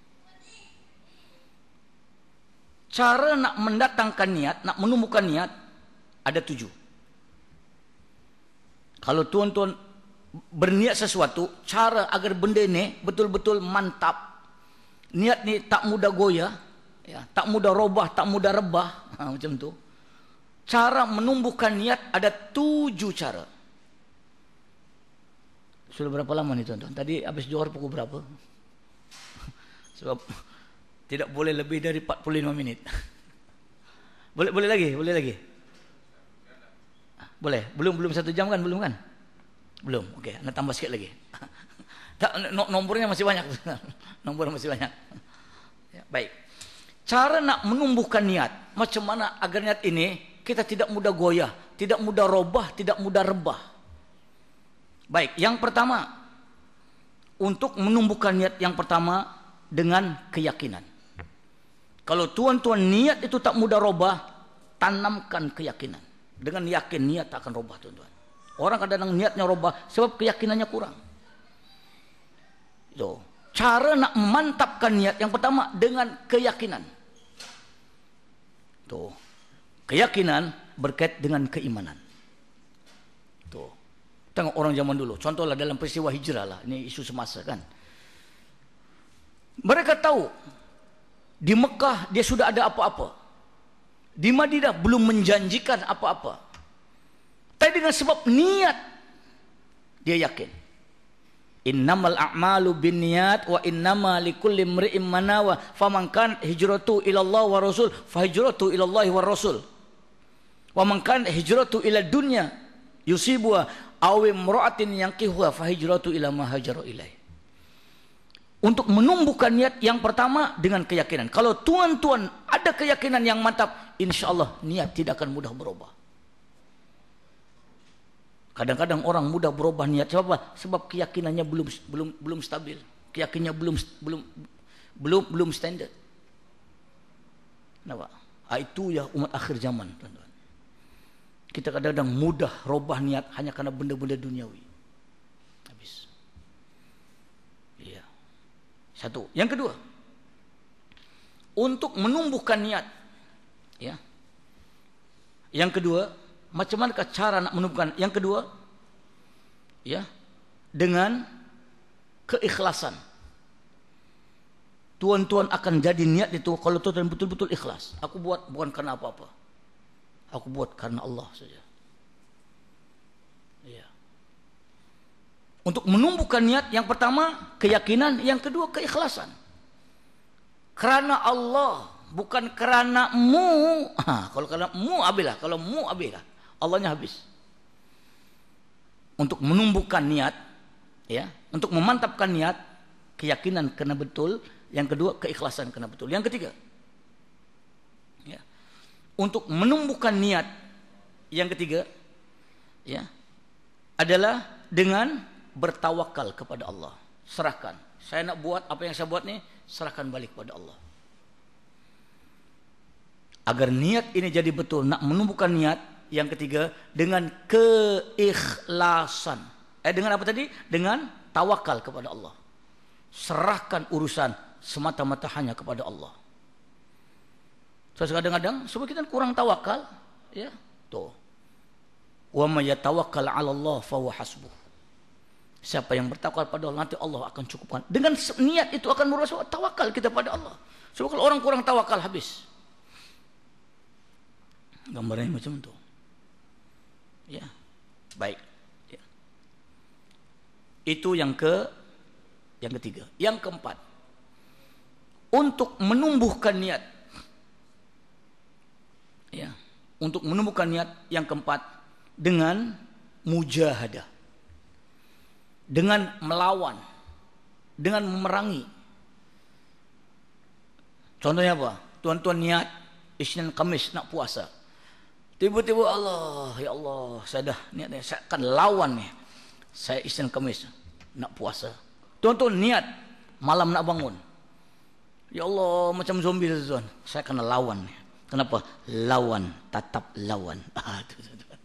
S1: Cara nak mendatangkan niat, nak menumbuhkan niat, ada 7. Kalau tuan-tuan berniat sesuatu, cara agar benda ini betul-betul mantap, niat ni tak mudah goyah, Ya, tak mudah robah, tak mudah rebah, macam tu. Cara menumbuhkan niat ada 7 cara. Sudah berapa lama nih tuan-tuan? Tadi habis johor pukul berapa? Sebab tidak boleh lebih dari 45 menit. Boleh lagi? Boleh? Belum 1 jam kan? Belum kan? Belum. Okey, nak tambah sikit lagi. Nomornya masih banyak. Nomor masih banyak. Ya, baik. Cara nak menumbuhkan niat, macam mana agar niat ini kita tidak mudah goyah, tidak mudah robah, tidak mudah rebah. Baik, yang pertama, untuk menumbuhkan niat yang pertama dengan keyakinan. Kalau tuan-tuan niat itu tak mudah robah, tanamkan keyakinan. Dengan yakin niat tak akan robah, tuan-tuan. Orang kadang-kadang niatnya robah sebab keyakinannya kurang. Itu. Cara nak memantapkan niat yang pertama dengan keyakinan. Tuh. Keyakinan berkait dengan keimanan. Tuh. Tengok orang zaman dulu, contohlah dalam peristiwa hijrah lah, ini isu semasa kan. Mereka tahu di Mekah dia sudah ada apa-apa. Di Madinah belum menjanjikan apa-apa. Tapi dengan sebab niat dia yakin. Innamal a'malu binniyat wa innama likulli imri'in ma nawa faman kan hijratu ila Allah wa rasul fa hijratu ila Allah wa rasul wa man kan hijratu ila dunya yusibuha aw imra'atin yanqihuha fa hijratu ila ma hajara ilaih. Untuk menumbuhkan niat yang pertama dengan keyakinan. Kalau tuan-tuan ada keyakinan yang mantap, insyaallah niat tidak akan mudah berubah. Kadang-kadang orang mudah berubah niat sebab apa? Sebab keyakinannya belum stabil. Keyakinannya belum standard. Kenapa? Itu ya umat akhir zaman, teman-teman. Kita kadang-kadang mudah robah niat hanya karena benda-benda duniawi. Habis. Iya. Satu. Yang kedua, untuk menumbuhkan niat, ya. Yang kedua, macam mana cara nak menumbuhkan? Yang kedua, ya, dengan keikhlasan. Tuan-tuan akan jadi niat itu kalau tuan betul-betul ikhlas. Aku buat bukan karena apa-apa. Aku buat karena Allah saja. Ya. Untuk menumbuhkan niat, yang pertama keyakinan, yang kedua keikhlasan. Karena Allah, bukan karena mu. Kalau karena mu abilah, kalau mu abilah. Allahnya habis. Untuk menumbuhkan niat, ya, untuk memantapkan niat, keyakinan kena betul, yang kedua keikhlasan kena betul, yang ketiga, ya, untuk menumbuhkan niat, yang ketiga, ya, adalah dengan bertawakal kepada Allah. Serahkan. Saya nak buat apa yang saya buat ni, serahkan balik kepada Allah. Agar niat ini jadi betul, nak menumbuhkan niat. Yang ketiga, dengan keikhlasan. Dengan apa tadi? Dengan tawakal kepada Allah. Serahkan urusan semata-mata hanya kepada Allah. So, kadang-kadang sebab kita kurang tawakal, ya. Tuh. Wa may yatawakkal 'ala Allah fa huwa hasbuh. Siapa yang bertawakal pada Allah, nanti Allah akan cukupkan. Dengan niat itu akan merasa tawakal kita pada Allah. Sebab kalau orang kurang tawakal, habis. Gambarnya macam itu. Ya, baik. Ya. Itu yang ketiga. Yang keempat, untuk menumbuhkan niat. Ya, untuk menumbuhkan niat yang keempat dengan mujahadah, dengan melawan, dengan memerangi. Contohnya apa? Tuan-tuan niat Isnin Kamis nak puasa. Tiba-tiba Allah, ya Allah, saya dah niat ni, saya akan lawan ni. Saya Isnin Kamis nak puasa. Tuan-tuan niat malam nak bangun. Ya Allah, macam zombie tuan. Saya akan lawan ni. Kenapa? Lawan, tatap lawan. Tuan-tuan.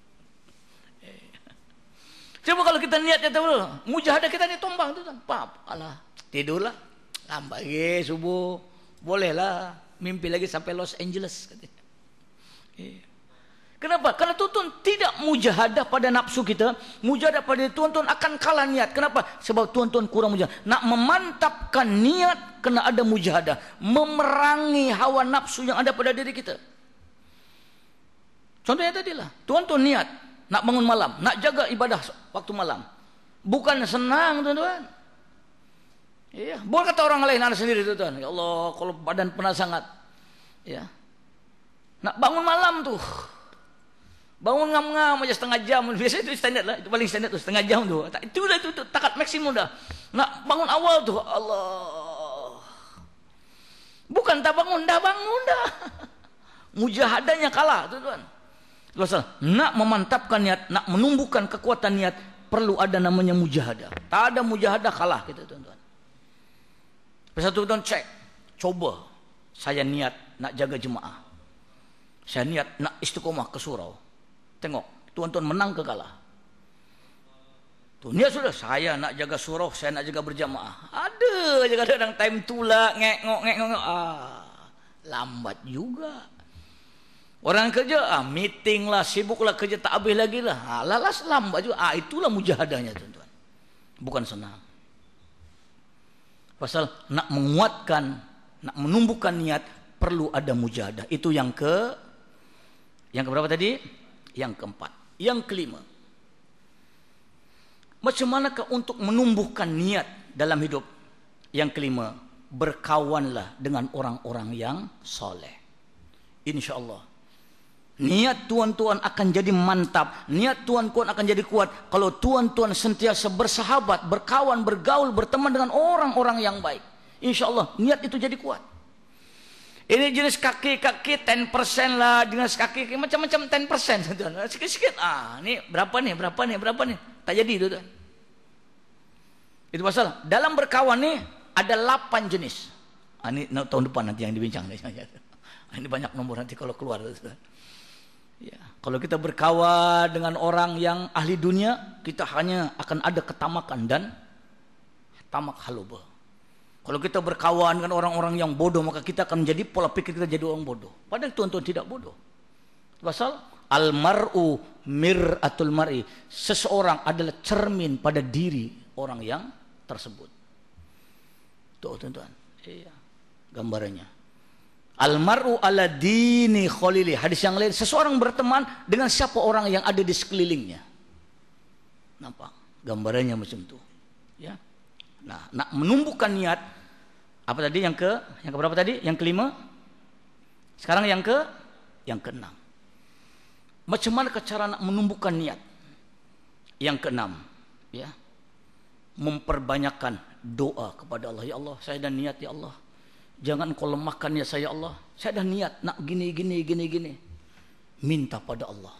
S1: Coba kalau kita niatnya tahu, mujahadah kita ni tombang tuan. Pap, alah, tidurlah. Lambat lagi subuh. Bolehlah mimpi lagi sampai Los Angeles katanya. Kenapa? Karena tuan-tuan tidak mujahadah pada nafsu kita, mujahadah pada tuan-tuan akan kalah niat. Kenapa? Sebab tuan-tuan kurang mujahadah. Nak memantapkan niat kena ada mujahadah, memerangi hawa nafsu yang ada pada diri kita. Contohnya tadilah, tuan-tuan niat nak bangun malam, nak jaga ibadah waktu malam. Bukan senang, tuan-tuan. Iya, bukan kata orang lain, anda sendiri, tuan-tuan. Ya Allah, kalau badan pernah sangat, ya, nak bangun malam tuh. Bangun ngam-ngam aja setengah jam. Biasanya itu standar lah. Itu paling standar tuh setengah jam tuh. Itu udah itu takat maksimum dah. Nak bangun awal tuh. Allah. Bukan tak bangun dah. Mujahadahnya kalah tuan-tuan. Nak memantapkan niat, nak menumbuhkan kekuatan niat, perlu ada namanya mujahadah. Tak ada mujahadah kalah kita tuan-tuan. Satu tuan cek. Coba. Saya niat nak jaga jemaah. Saya niat nak istiqomah ke surau. Tengok, tuan-tuan menang ke kalah. Tuh, niat sudah, saya nak jaga surau, saya nak jaga berjamaah. Ada aja kadang-kadang time tula, ngek-ngok. Lambat juga. Orang kerja, meeting lah, sibuk lah, kerja tak habis lagi lah. Lalas lambat juga. Itulah mujahadahnya, tuan-tuan. Bukan senang. Pasal nak menguatkan, nak menumbuhkan niat, perlu ada mujahadah. Itu yang keberapa tadi? Yang keempat. Yang kelima, macam manakah untuk menumbuhkan niat dalam hidup? Yang kelima, berkawanlah dengan orang-orang yang soleh. InsyaAllah niat tuan-tuan akan jadi mantap, niat tuan-tuan akan jadi kuat kalau tuan-tuan sentiasa bersahabat, berkawan, bergaul, berteman dengan orang-orang yang baik. InsyaAllah niat itu jadi kuat. Ini jenis kaki 10% lah, jenis kaki macam-macam 10%. Sikit-sikit. Ini berapa nih? Tak jadi itu. Itu pasal dalam berkawan nih ada 8 jenis. Ini tahun depan nanti yang dibincang. Ini banyak nomor nanti kalau keluar. Ya, kalau kita berkawan dengan orang yang ahli dunia, kita hanya akan ada ketamakan dan tamak halubah. Kalau kita berkawan dengan orang-orang yang bodoh, maka kita akan menjadi pola pikir kita jadi orang bodoh. Padahal tuan-tuan tidak bodoh. Pasal almar'u mir'atul mar'i. Seseorang adalah cermin pada diri orang yang tersebut. Tuh tuan-tuan. Iya. Gambarannya. Almar'u ala dini khalili. Hadis yang lain, seseorang berteman dengan siapa orang yang ada di sekelilingnya. Nampak? Gambarannya macam itu. Ya. Nah, nak menumbuhkan niat. Apa tadi yang keberapa tadi? Yang kelima. Sekarang yang keenam. Macam mana cara nak menumbuhkan niat? Yang keenam, ya. Memperbanyakkan doa kepada Allah. Ya Allah, saya dah niat ya Allah. Jangan kau lemahkan ya saya Allah. Saya dah niat nak gini. Minta pada Allah.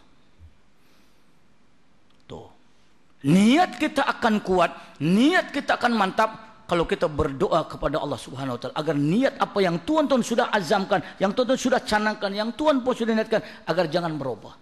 S1: Tuh. Niat kita akan kuat, niat kita akan mantap kalau kita berdoa kepada Allah Subhanahu wa taala agar niat apa yang tuan-tuan sudah azamkan, yang tuan-tuan sudah canangkan, yang tuan pun sudah niatkan agar jangan berubah.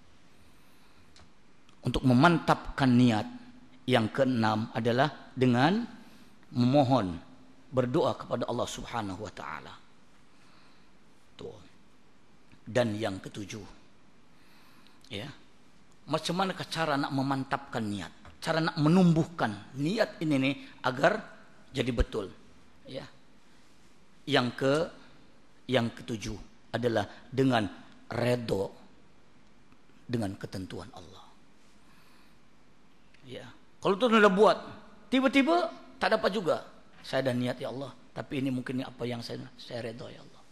S1: Untuk memantapkan niat yang keenam adalah dengan memohon berdoa kepada Allah Subhanahu wa taala. Tuh. Dan yang ketujuh, ya. Macam mana cara nak memantapkan niat, cara nak menumbuhkan niat ini nih agar jadi betul, ya. Yang ketujuh adalah dengan redha dengan ketentuan Allah. Ya, kalau tu sudah buat, tiba-tiba tak dapat juga. Saya dah niat ya Allah, tapi ini mungkin apa yang saya redha ya Allah.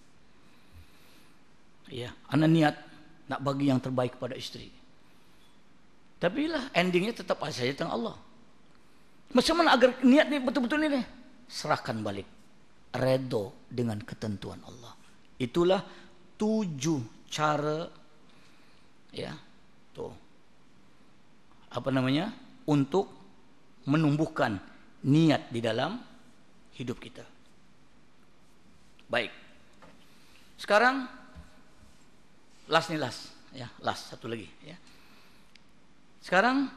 S1: Ya, ana niat nak bagi yang terbaik kepada istri. Tapi lah endingnya tetap saja tentang Allah. Macam mana agar niat ni betul-betul ini? Serahkan balik. Redha dengan ketentuan Allah. Itulah 7 cara, ya, tuh. Apa namanya? Untuk menumbuhkan niat di dalam hidup kita. Baik. Sekarang last, ya, last satu lagi, ya. Sekarang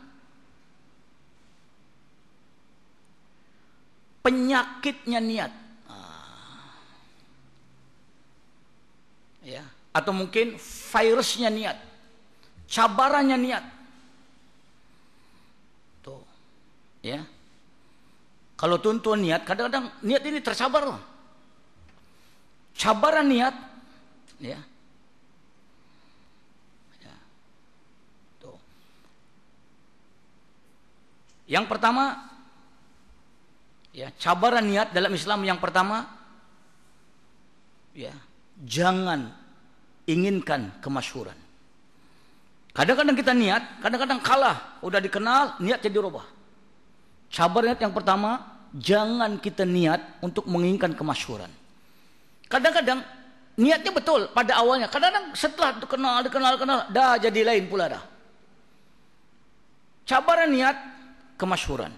S1: penyakitnya niat, ya, atau mungkin virusnya niat. cabarannya niat. Tuh, ya. Kalau tuan-tuan niat, kadang-kadang niat ini tercabar loh. Cabaran niat, ya. Ya. Tuh. Yang pertama, ya, cabaran niat dalam Islam yang pertama, ya, jangan inginkan kemasyhuran. Kadang-kadang kita niat, kadang-kadang kalah, udah dikenal, niat jadi rubah. Cabar niat yang pertama, jangan kita niat untuk menginginkan kemasyhuran. Kadang-kadang niatnya betul pada awalnya, kadang-kadang setelah dikenal, dah jadi lain pula dah. Cabaran niat, kemasyhuran,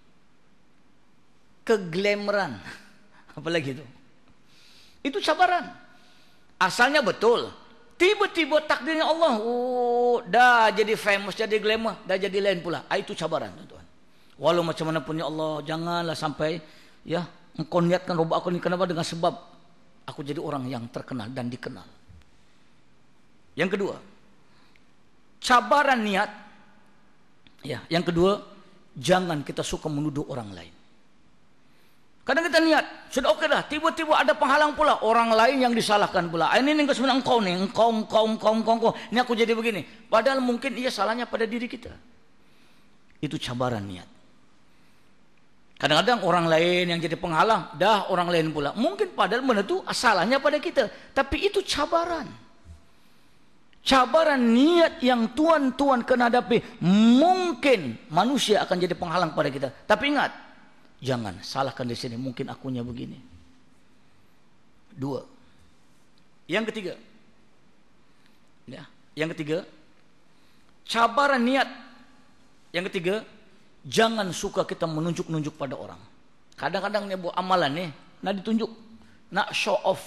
S1: keglamoran, apalagi itu cabaran. Asalnya betul, tiba-tiba takdirnya Allah, dah jadi famous, jadi glamour, dah jadi lain pula. Itu cabaran, tuan-tuan. Walau macam mana pun, ya Allah, janganlah sampai, ya, engkau niatkan robah aku ini. Kenapa? Dengan sebab aku jadi orang yang terkenal dan dikenal. Yang kedua, cabaran niat, ya, yang kedua, jangan kita suka menuduh orang lain. Kadang kita niat, sudah oke dah, tiba-tiba ada penghalang pula, orang lain yang disalahkan pula. Ini sebenarnya engkau nih, engkau. Ini aku jadi begini. Padahal mungkin ia salahnya pada diri kita. Itu cabaran niat. Kadang-kadang orang lain yang jadi penghalang, dah orang lain pula. Mungkin padahal benar itu salahnya pada kita. Tapi itu cabaran. Cabaran niat yang tuan-tuan kena hadapi. Mungkin manusia akan jadi penghalang pada kita. Tapi ingat, jangan salahkan di sini. Mungkin akunya begini. Dua. Yang ketiga. Ya, yang ketiga, cabaran niat. Yang ketiga, jangan suka kita menunjuk-nunjuk pada orang. Kadang-kadang nih buat amalan nih, nak ditunjuk, nak show off.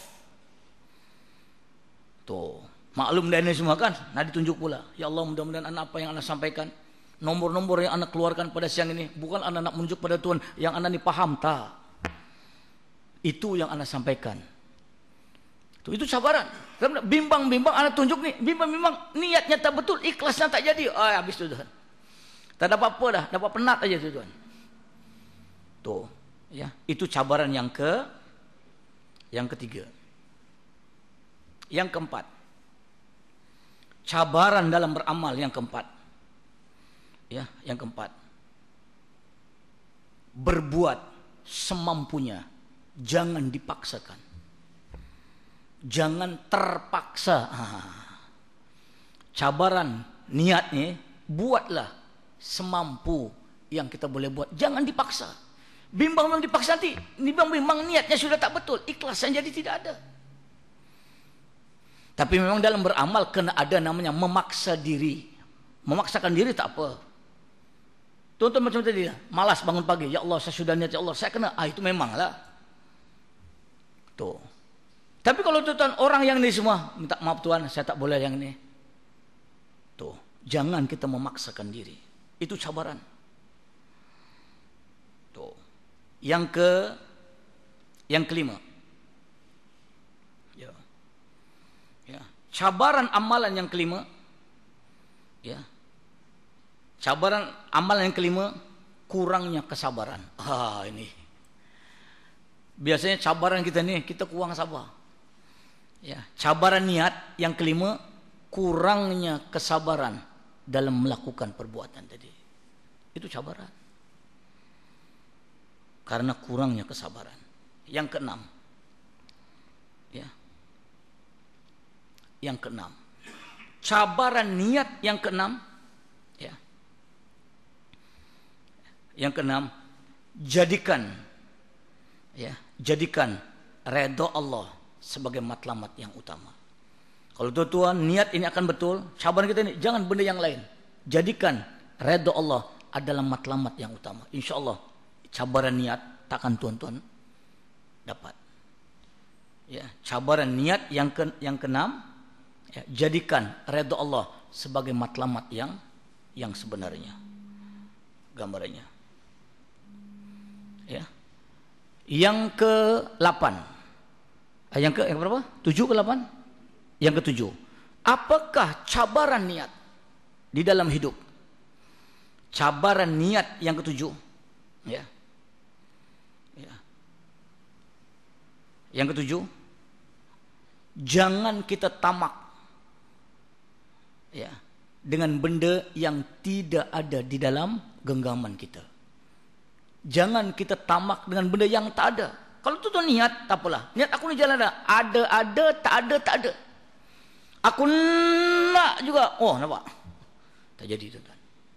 S1: Tuh, maklum dan ini semua kan, nak ditunjuk pula. Ya Allah, mudah-mudahan anak apa yang anak sampaikan, nomor-nomor yang anak keluarkan pada siang ini, bukan anak nak menunjuk pada Tuhan, yang anak ini paham tak? Itu yang anak sampaikan. Tuh, itu cabaran. Bimbang-bimbang anak tunjuk nih, bimbang-bimbang niatnya tak betul, ikhlasnya tak jadi. Habis itu Tuhan. Tak dapat apa dah, dapat penat aja tuan. Tuh, ya, itu cabaran yang ketiga. Yang keempat, cabaran dalam beramal yang keempat. Ya, yang keempat, berbuat semampunya, jangan dipaksakan, jangan terpaksa. Cabaran niatnya, buatlah semampu yang kita boleh buat, jangan dipaksa. Bimbang dipaksa nanti, bimbang niatnya sudah tak betul, ikhlasnya jadi tidak ada. Tapi memang dalam beramal kena ada namanya memaksa diri. Memaksakan diri tak apa. Tuan-tuan macam tadi, malas bangun pagi, ya Allah saya sudah niat, ya Allah saya kena, itu memanglah. Tuh. Tapi kalau tuan orang yang ini semua minta maaf Tuhan, saya tak boleh yang ini. Tuh, jangan kita memaksakan diri. Itu cabaran. Tuh. Yang kelima. Ya. Ya. Cabaran amalan yang kelima. Ya. Cabaran amalan yang kelima, kurangnya kesabaran. Ini. Biasanya cabaran kita nih, kita kurang sabar. Ya. Cabaran niat yang kelima, kurangnya kesabaran dalam melakukan perbuatan tadi. Itu cabaran. Karena kurangnya kesabaran. Yang keenam. Ya. Yang keenam. Cabaran niat yang keenam. Ya. Yang keenam, jadikan redha Allah sebagai matlamat yang utama. Kalau tuan niat ini akan betul, cabaran kita ini jangan benda yang lain. Jadikan redha Allah adalah matlamat yang utama. Insya Allah cabaran niat takkan tuan-tuan dapat. Ya, cabaran niat yang keenam, ya, jadikan redha Allah sebagai matlamat yang sebenarnya. Gambarannya. Ya. Yang ke-8. Yang berapa? 7 ke 8? Yang ketujuh, apakah cabaran niat? di dalam hidup. Cabaran niat yang ketujuh, ya. Ya. Yang ketujuh, jangan kita tamak, ya, dengan benda yang tidak ada di dalam genggaman kita. Jangan kita tamak dengan benda yang tak ada. Kalau tu niat, tak apalah. Niat aku ni jalan dah. Ada, tak ada, tak ada. Aku nak juga. Oh, nampak? Tak jadi, tuan-tuan.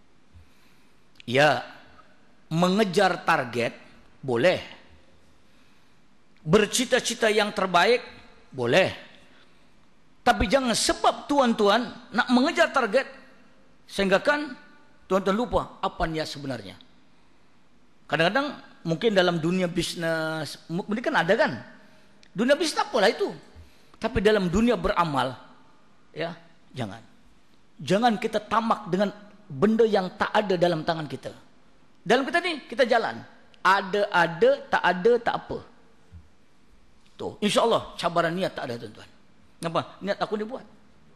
S1: Ya, mengejar target, boleh. Bercita-cita yang terbaik, boleh. Tapi jangan sebab tuan-tuan nak mengejar target, sehingga kan tuan-tuan lupa apa niat sebenarnya. Kadang-kadang mungkin dalam dunia bisnes, mungkin kan ada kan. Dunia bisnes apalah itu. Tapi dalam dunia beramal, ya, jangan. Jangan kita tamak dengan benda yang tak ada dalam tangan kita. Dalam kita ni, kita jalan. Ada, tak ada, tak apa. Tuh, insya-Allah cabaran niat tak ada, tuan-tuan. Kenapa? Niat aku dibuat.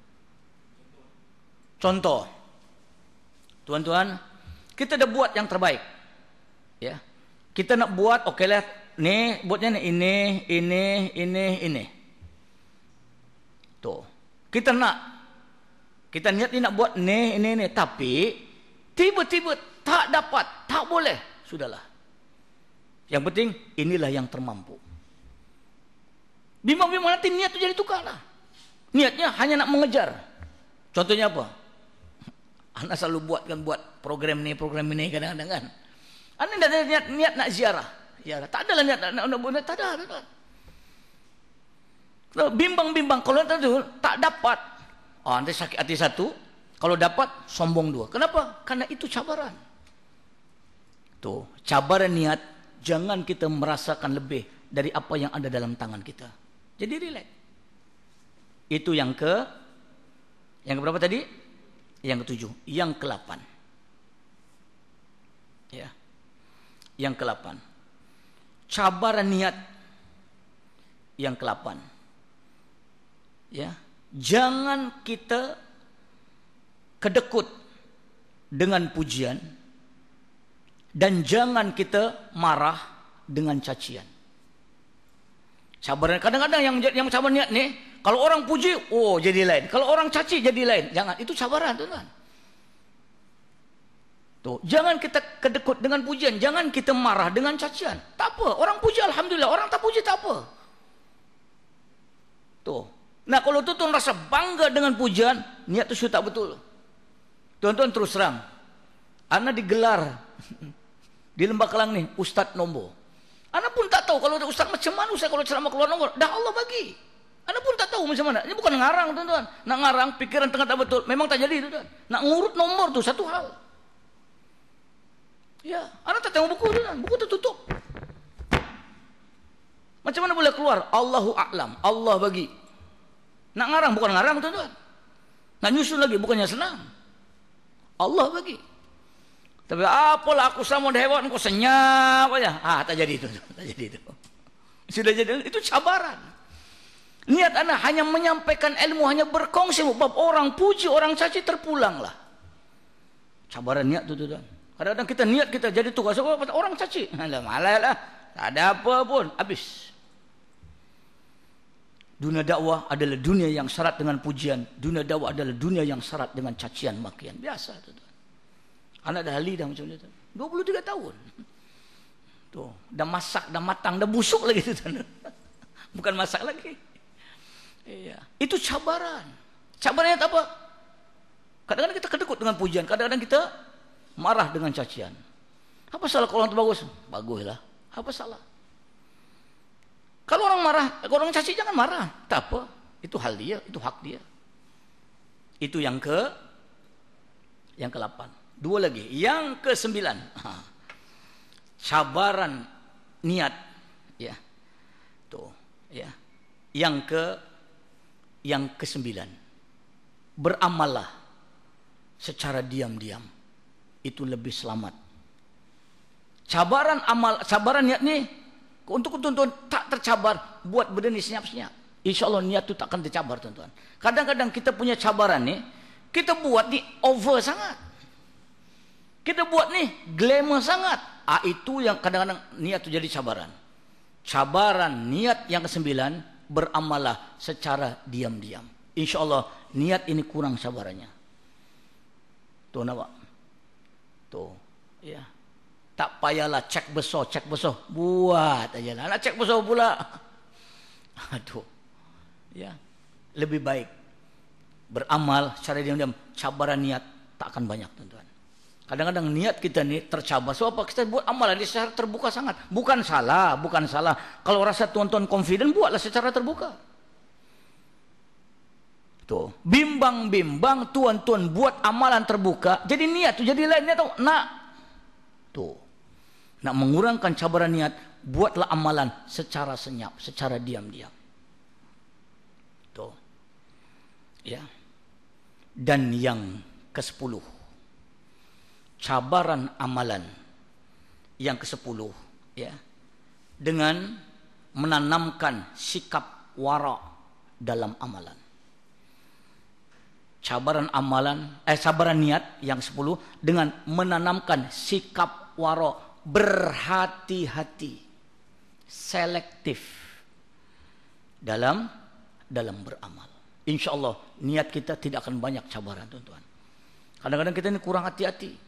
S1: Contoh. Tuan-tuan, kita dah buat yang terbaik. Ya. Kita nak buat, okeylah, ni buatnya ni ini. Tuh. Kita niat ni nak buat ni, tapi tiba-tiba tak dapat, tak boleh. Sudahlah. Yang penting inilah yang termampu. Bimbang-bimbang nanti niat tu jadi tukarlah. Niatnya hanya nak mengejar. Contohnya apa? Anak selalu buat program ni kadang-kadang kan. Anak dah niat nak ziarah. Tak adalah niat nak tak ada. Bimbang-bimbang kalau tak dapat. Nanti sakit hati satu, kalau dapat sombong dua. Kenapa? Karena itu cabaran. Tuh, cabaran niat, jangan kita merasakan lebih dari apa yang ada dalam tangan kita. Jadi relax. Itu yang berapa tadi? Yang ketujuh. Yang ke-8. Ya. Yang ke-8. Cabaran niat. Yang ke-8. Ya. Jangan kita kedekut dengan pujian dan jangan kita marah dengan cacian. Cabaran kadang-kadang yang cabaran niat ni, kalau orang puji, oh jadi lain. Kalau orang caci jadi lain. Jangan, itu cabaran, tuan-tuan. Tuh, jangan kita kedekut dengan pujian, jangan kita marah dengan cacian. Tak apa, orang puji alhamdulillah, orang tak puji tak apa. Tuh. Nah, kalau tuan-tuan rasa bangga dengan pujian, niat itu sudah tak betul. Tuan-tuan terus terang. Ana digelar di Lembah Kelang ni Ustaz Nombor. Ana pun tak tahu kalau ada ustaz macam mana ustaz kalau ceramah keluar nombor. Dah Allah bagi. Ana pun tak tahu macam mana. Ini bukan ngarang, tuan-tuan. Nak ngarang pikiran tengah tak betul, memang tak jadi, tuan-tuan. Nak ngurut nombor tu satu hal. Ya, ana tak tengok buku, tuan-tuan. Buku tertutup. Macam mana boleh keluar? Allahu a'lam. Allah bagi. Nak ngarang bukan ngarang, tuan-tuan. Nak nyusun lagi bukannya senang. Allah bagi. Tapi apalah aku sama hewan kau senyap aja. Tak jadi itu, tak jadi itu. Sudah jadi itu cabaran. Niat anda hanya menyampaikan ilmu, hanya berkongsi bab orang puji, orang caci terpulanglah. Cabaran niat tu, tuan. Kadang-kadang kita niat kita jadi tugas orang caci. Malah, tak ada apa pun, habis. Dunia dakwah adalah dunia yang syarat dengan pujian. Dunia dakwah adalah dunia yang syarat dengan cacian makian. Biasa, tuan. Anak dah ahli dah macam ni, 23 tahun. Tuh, dah masak, dah matang, dah busuk lagi, tuan. Bukan masak lagi. Iya. Itu cabaran. Cabarannya apa? Kadang-kadang kita kedekut dengan pujian, kadang-kadang kita marah dengan cacian. Apa salah kalau orang itu bagus? Baguslah. Apa salah? Kalau orang marah, kalau orang caci jangan marah. Tak apa. Itu hal dia, itu hak dia. Itu yang ke-8. Dua lagi. Yang ke-9. Cabaran niat. Ya. Tuh, ya. Yang ke-9. Beramallah secara diam-diam. Itu lebih selamat. Cabaran niat ni untuk tuan-tuan tak tercabar, buat benda ni senyap-senyap. InsyaAllah niat tu takkan tercabar, tuan-tuan. Kadang-kadang kita punya cabaran ni, Kita buat ni over sangat. Kita buat ni glamour sangat. Itu yang kadang-kadang niat itu jadi cabaran. Cabaran niat yang kesembilan, beramalah secara diam-diam. InsyaAllah niat ini kurang cabarannya. Tuh nampak? Tuh, ya. Tak payahlah cek besar. Buat aja lah. Nak cek besar pula. Aduh. Ya. Lebih baik beramal secara diam-diam. Cabaran niat tak akan banyak, tuan-tuan. Kadang-kadang niat kita ni tercabar. Sebab apa? Kita buat amalan secara terbuka sangat. Bukan salah. Kalau rasa tuan-tuan confident, buatlah secara terbuka. Tuh, bimbang tuan-tuan buat amalan terbuka. Jadi niat tu jadi lain. Niat nak mengurangkan cabaran niat, buatlah amalan secara senyap, secara diam-diam. Tuh. Ya. Dan yang ke-10, cabaran amalan yang ke-10, ya, dengan menanamkan sikap wara dalam amalan. Cabaran niat yang 10 dengan menanamkan sikap wara, berhati-hati, selektif dalam beramal. InsyaAllah niat kita tidak akan banyak cabaran, tuan-tuan. Kadang-kadang kita ini kurang hati-hati.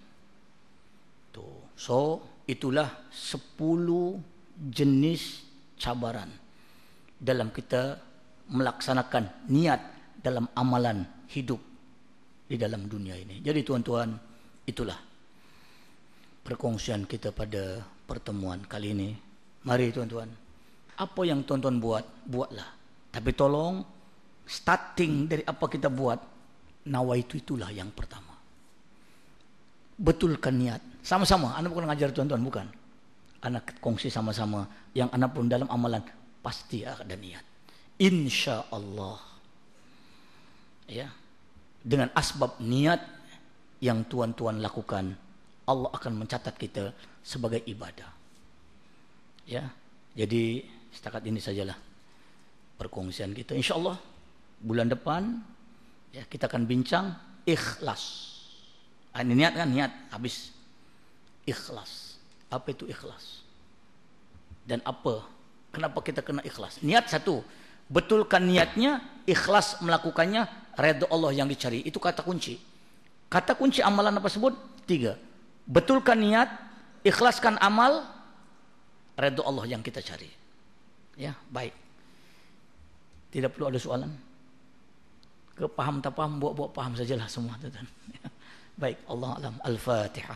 S1: So, itulah 10 jenis cabaran dalam kita melaksanakan niat dalam amalan hidup di dalam dunia ini. Jadi tuan-tuan, itulah perkongsian kita pada pertemuan kali ini. Mari tuan-tuan, apa yang tuan-tuan buat, buatlah. Tapi tolong, starting dari apa kita buat, nawaitu itulah yang pertama. Betulkan niat. Sama-sama, anak bukan ngajar tuan-tuan, bukan. Anak kongsi sama-sama. Yang anak pun dalam amalan pasti ada niat. Insya Allah. Ya. Dengan asbab niat yang tuan-tuan lakukan, Allah akan mencatat kita sebagai ibadah. Ya. Jadi setakat ini sajalah perkongsian kita. Insya Allah bulan depan ya, kita akan bincang ikhlas. Ini niat kan, niat habis. Ikhlas. Apa itu ikhlas? Dan kenapa kita kena ikhlas? Niat satu, betulkan niatnya, ikhlas melakukannya, redha Allah yang dicari. Itu kata kunci. Kata kunci amalan apa sebut? 3. Betulkan niat, ikhlaskan amal, redha Allah yang kita cari. Ya, baik. Tidak perlu ada soalan. Kepaham tak paham, buat paham sajalah semua, tuan-tuan. Baik, Allah alam. Al-Fatihah.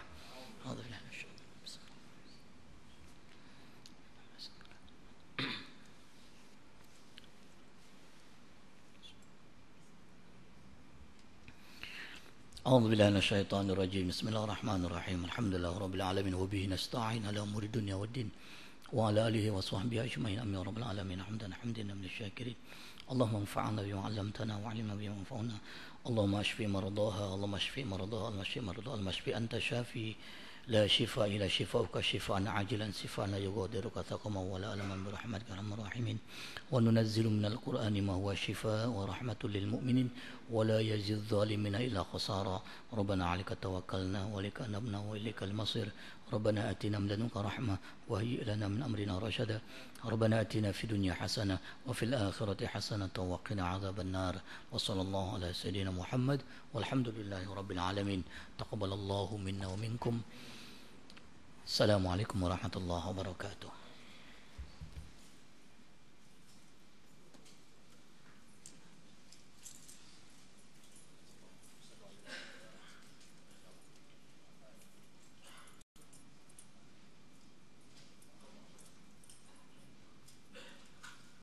S1: أعوذ بالله من الشيطان الرجيم بسم الله الرحمن الرحيم الحمد لله رب العالمين وبه نستعين على أمور الدنيا والدين وعلى آله وصحبه أجمعين آمين يا رب العالمين حمدا من الشاكرين اللهم انفعنا بما علمتنا وعلمنا بما ينفعنا اللهم اشف مرضاها اللهم اشف مرضاها اللهم اشف أنت شافي لا شفاء إلا شفاؤك شفاء عاجلا شفاء لا يغادر سقما ولا ألما برحمتك يا أرحم الراحمين وننزل من القرآن ما هو شفاء ورحمة للمؤمنين ولا يزيد الظالمين إلا خسارا ربنا عليك توكلنا وإليك أنبنا وإليك المصير ربنا آتنا من لدنك رحمة وهيئ لنا من أمرنا رشدا ربنا آتنا في الدنيا حسنة وفي الآخرة حسنة وقنا عذاب النار وصلى الله على سيدنا محمد والحمد لله رب العالمين تقبل الله منا ومنكم السلام عليكم ورحمة الله وبركاته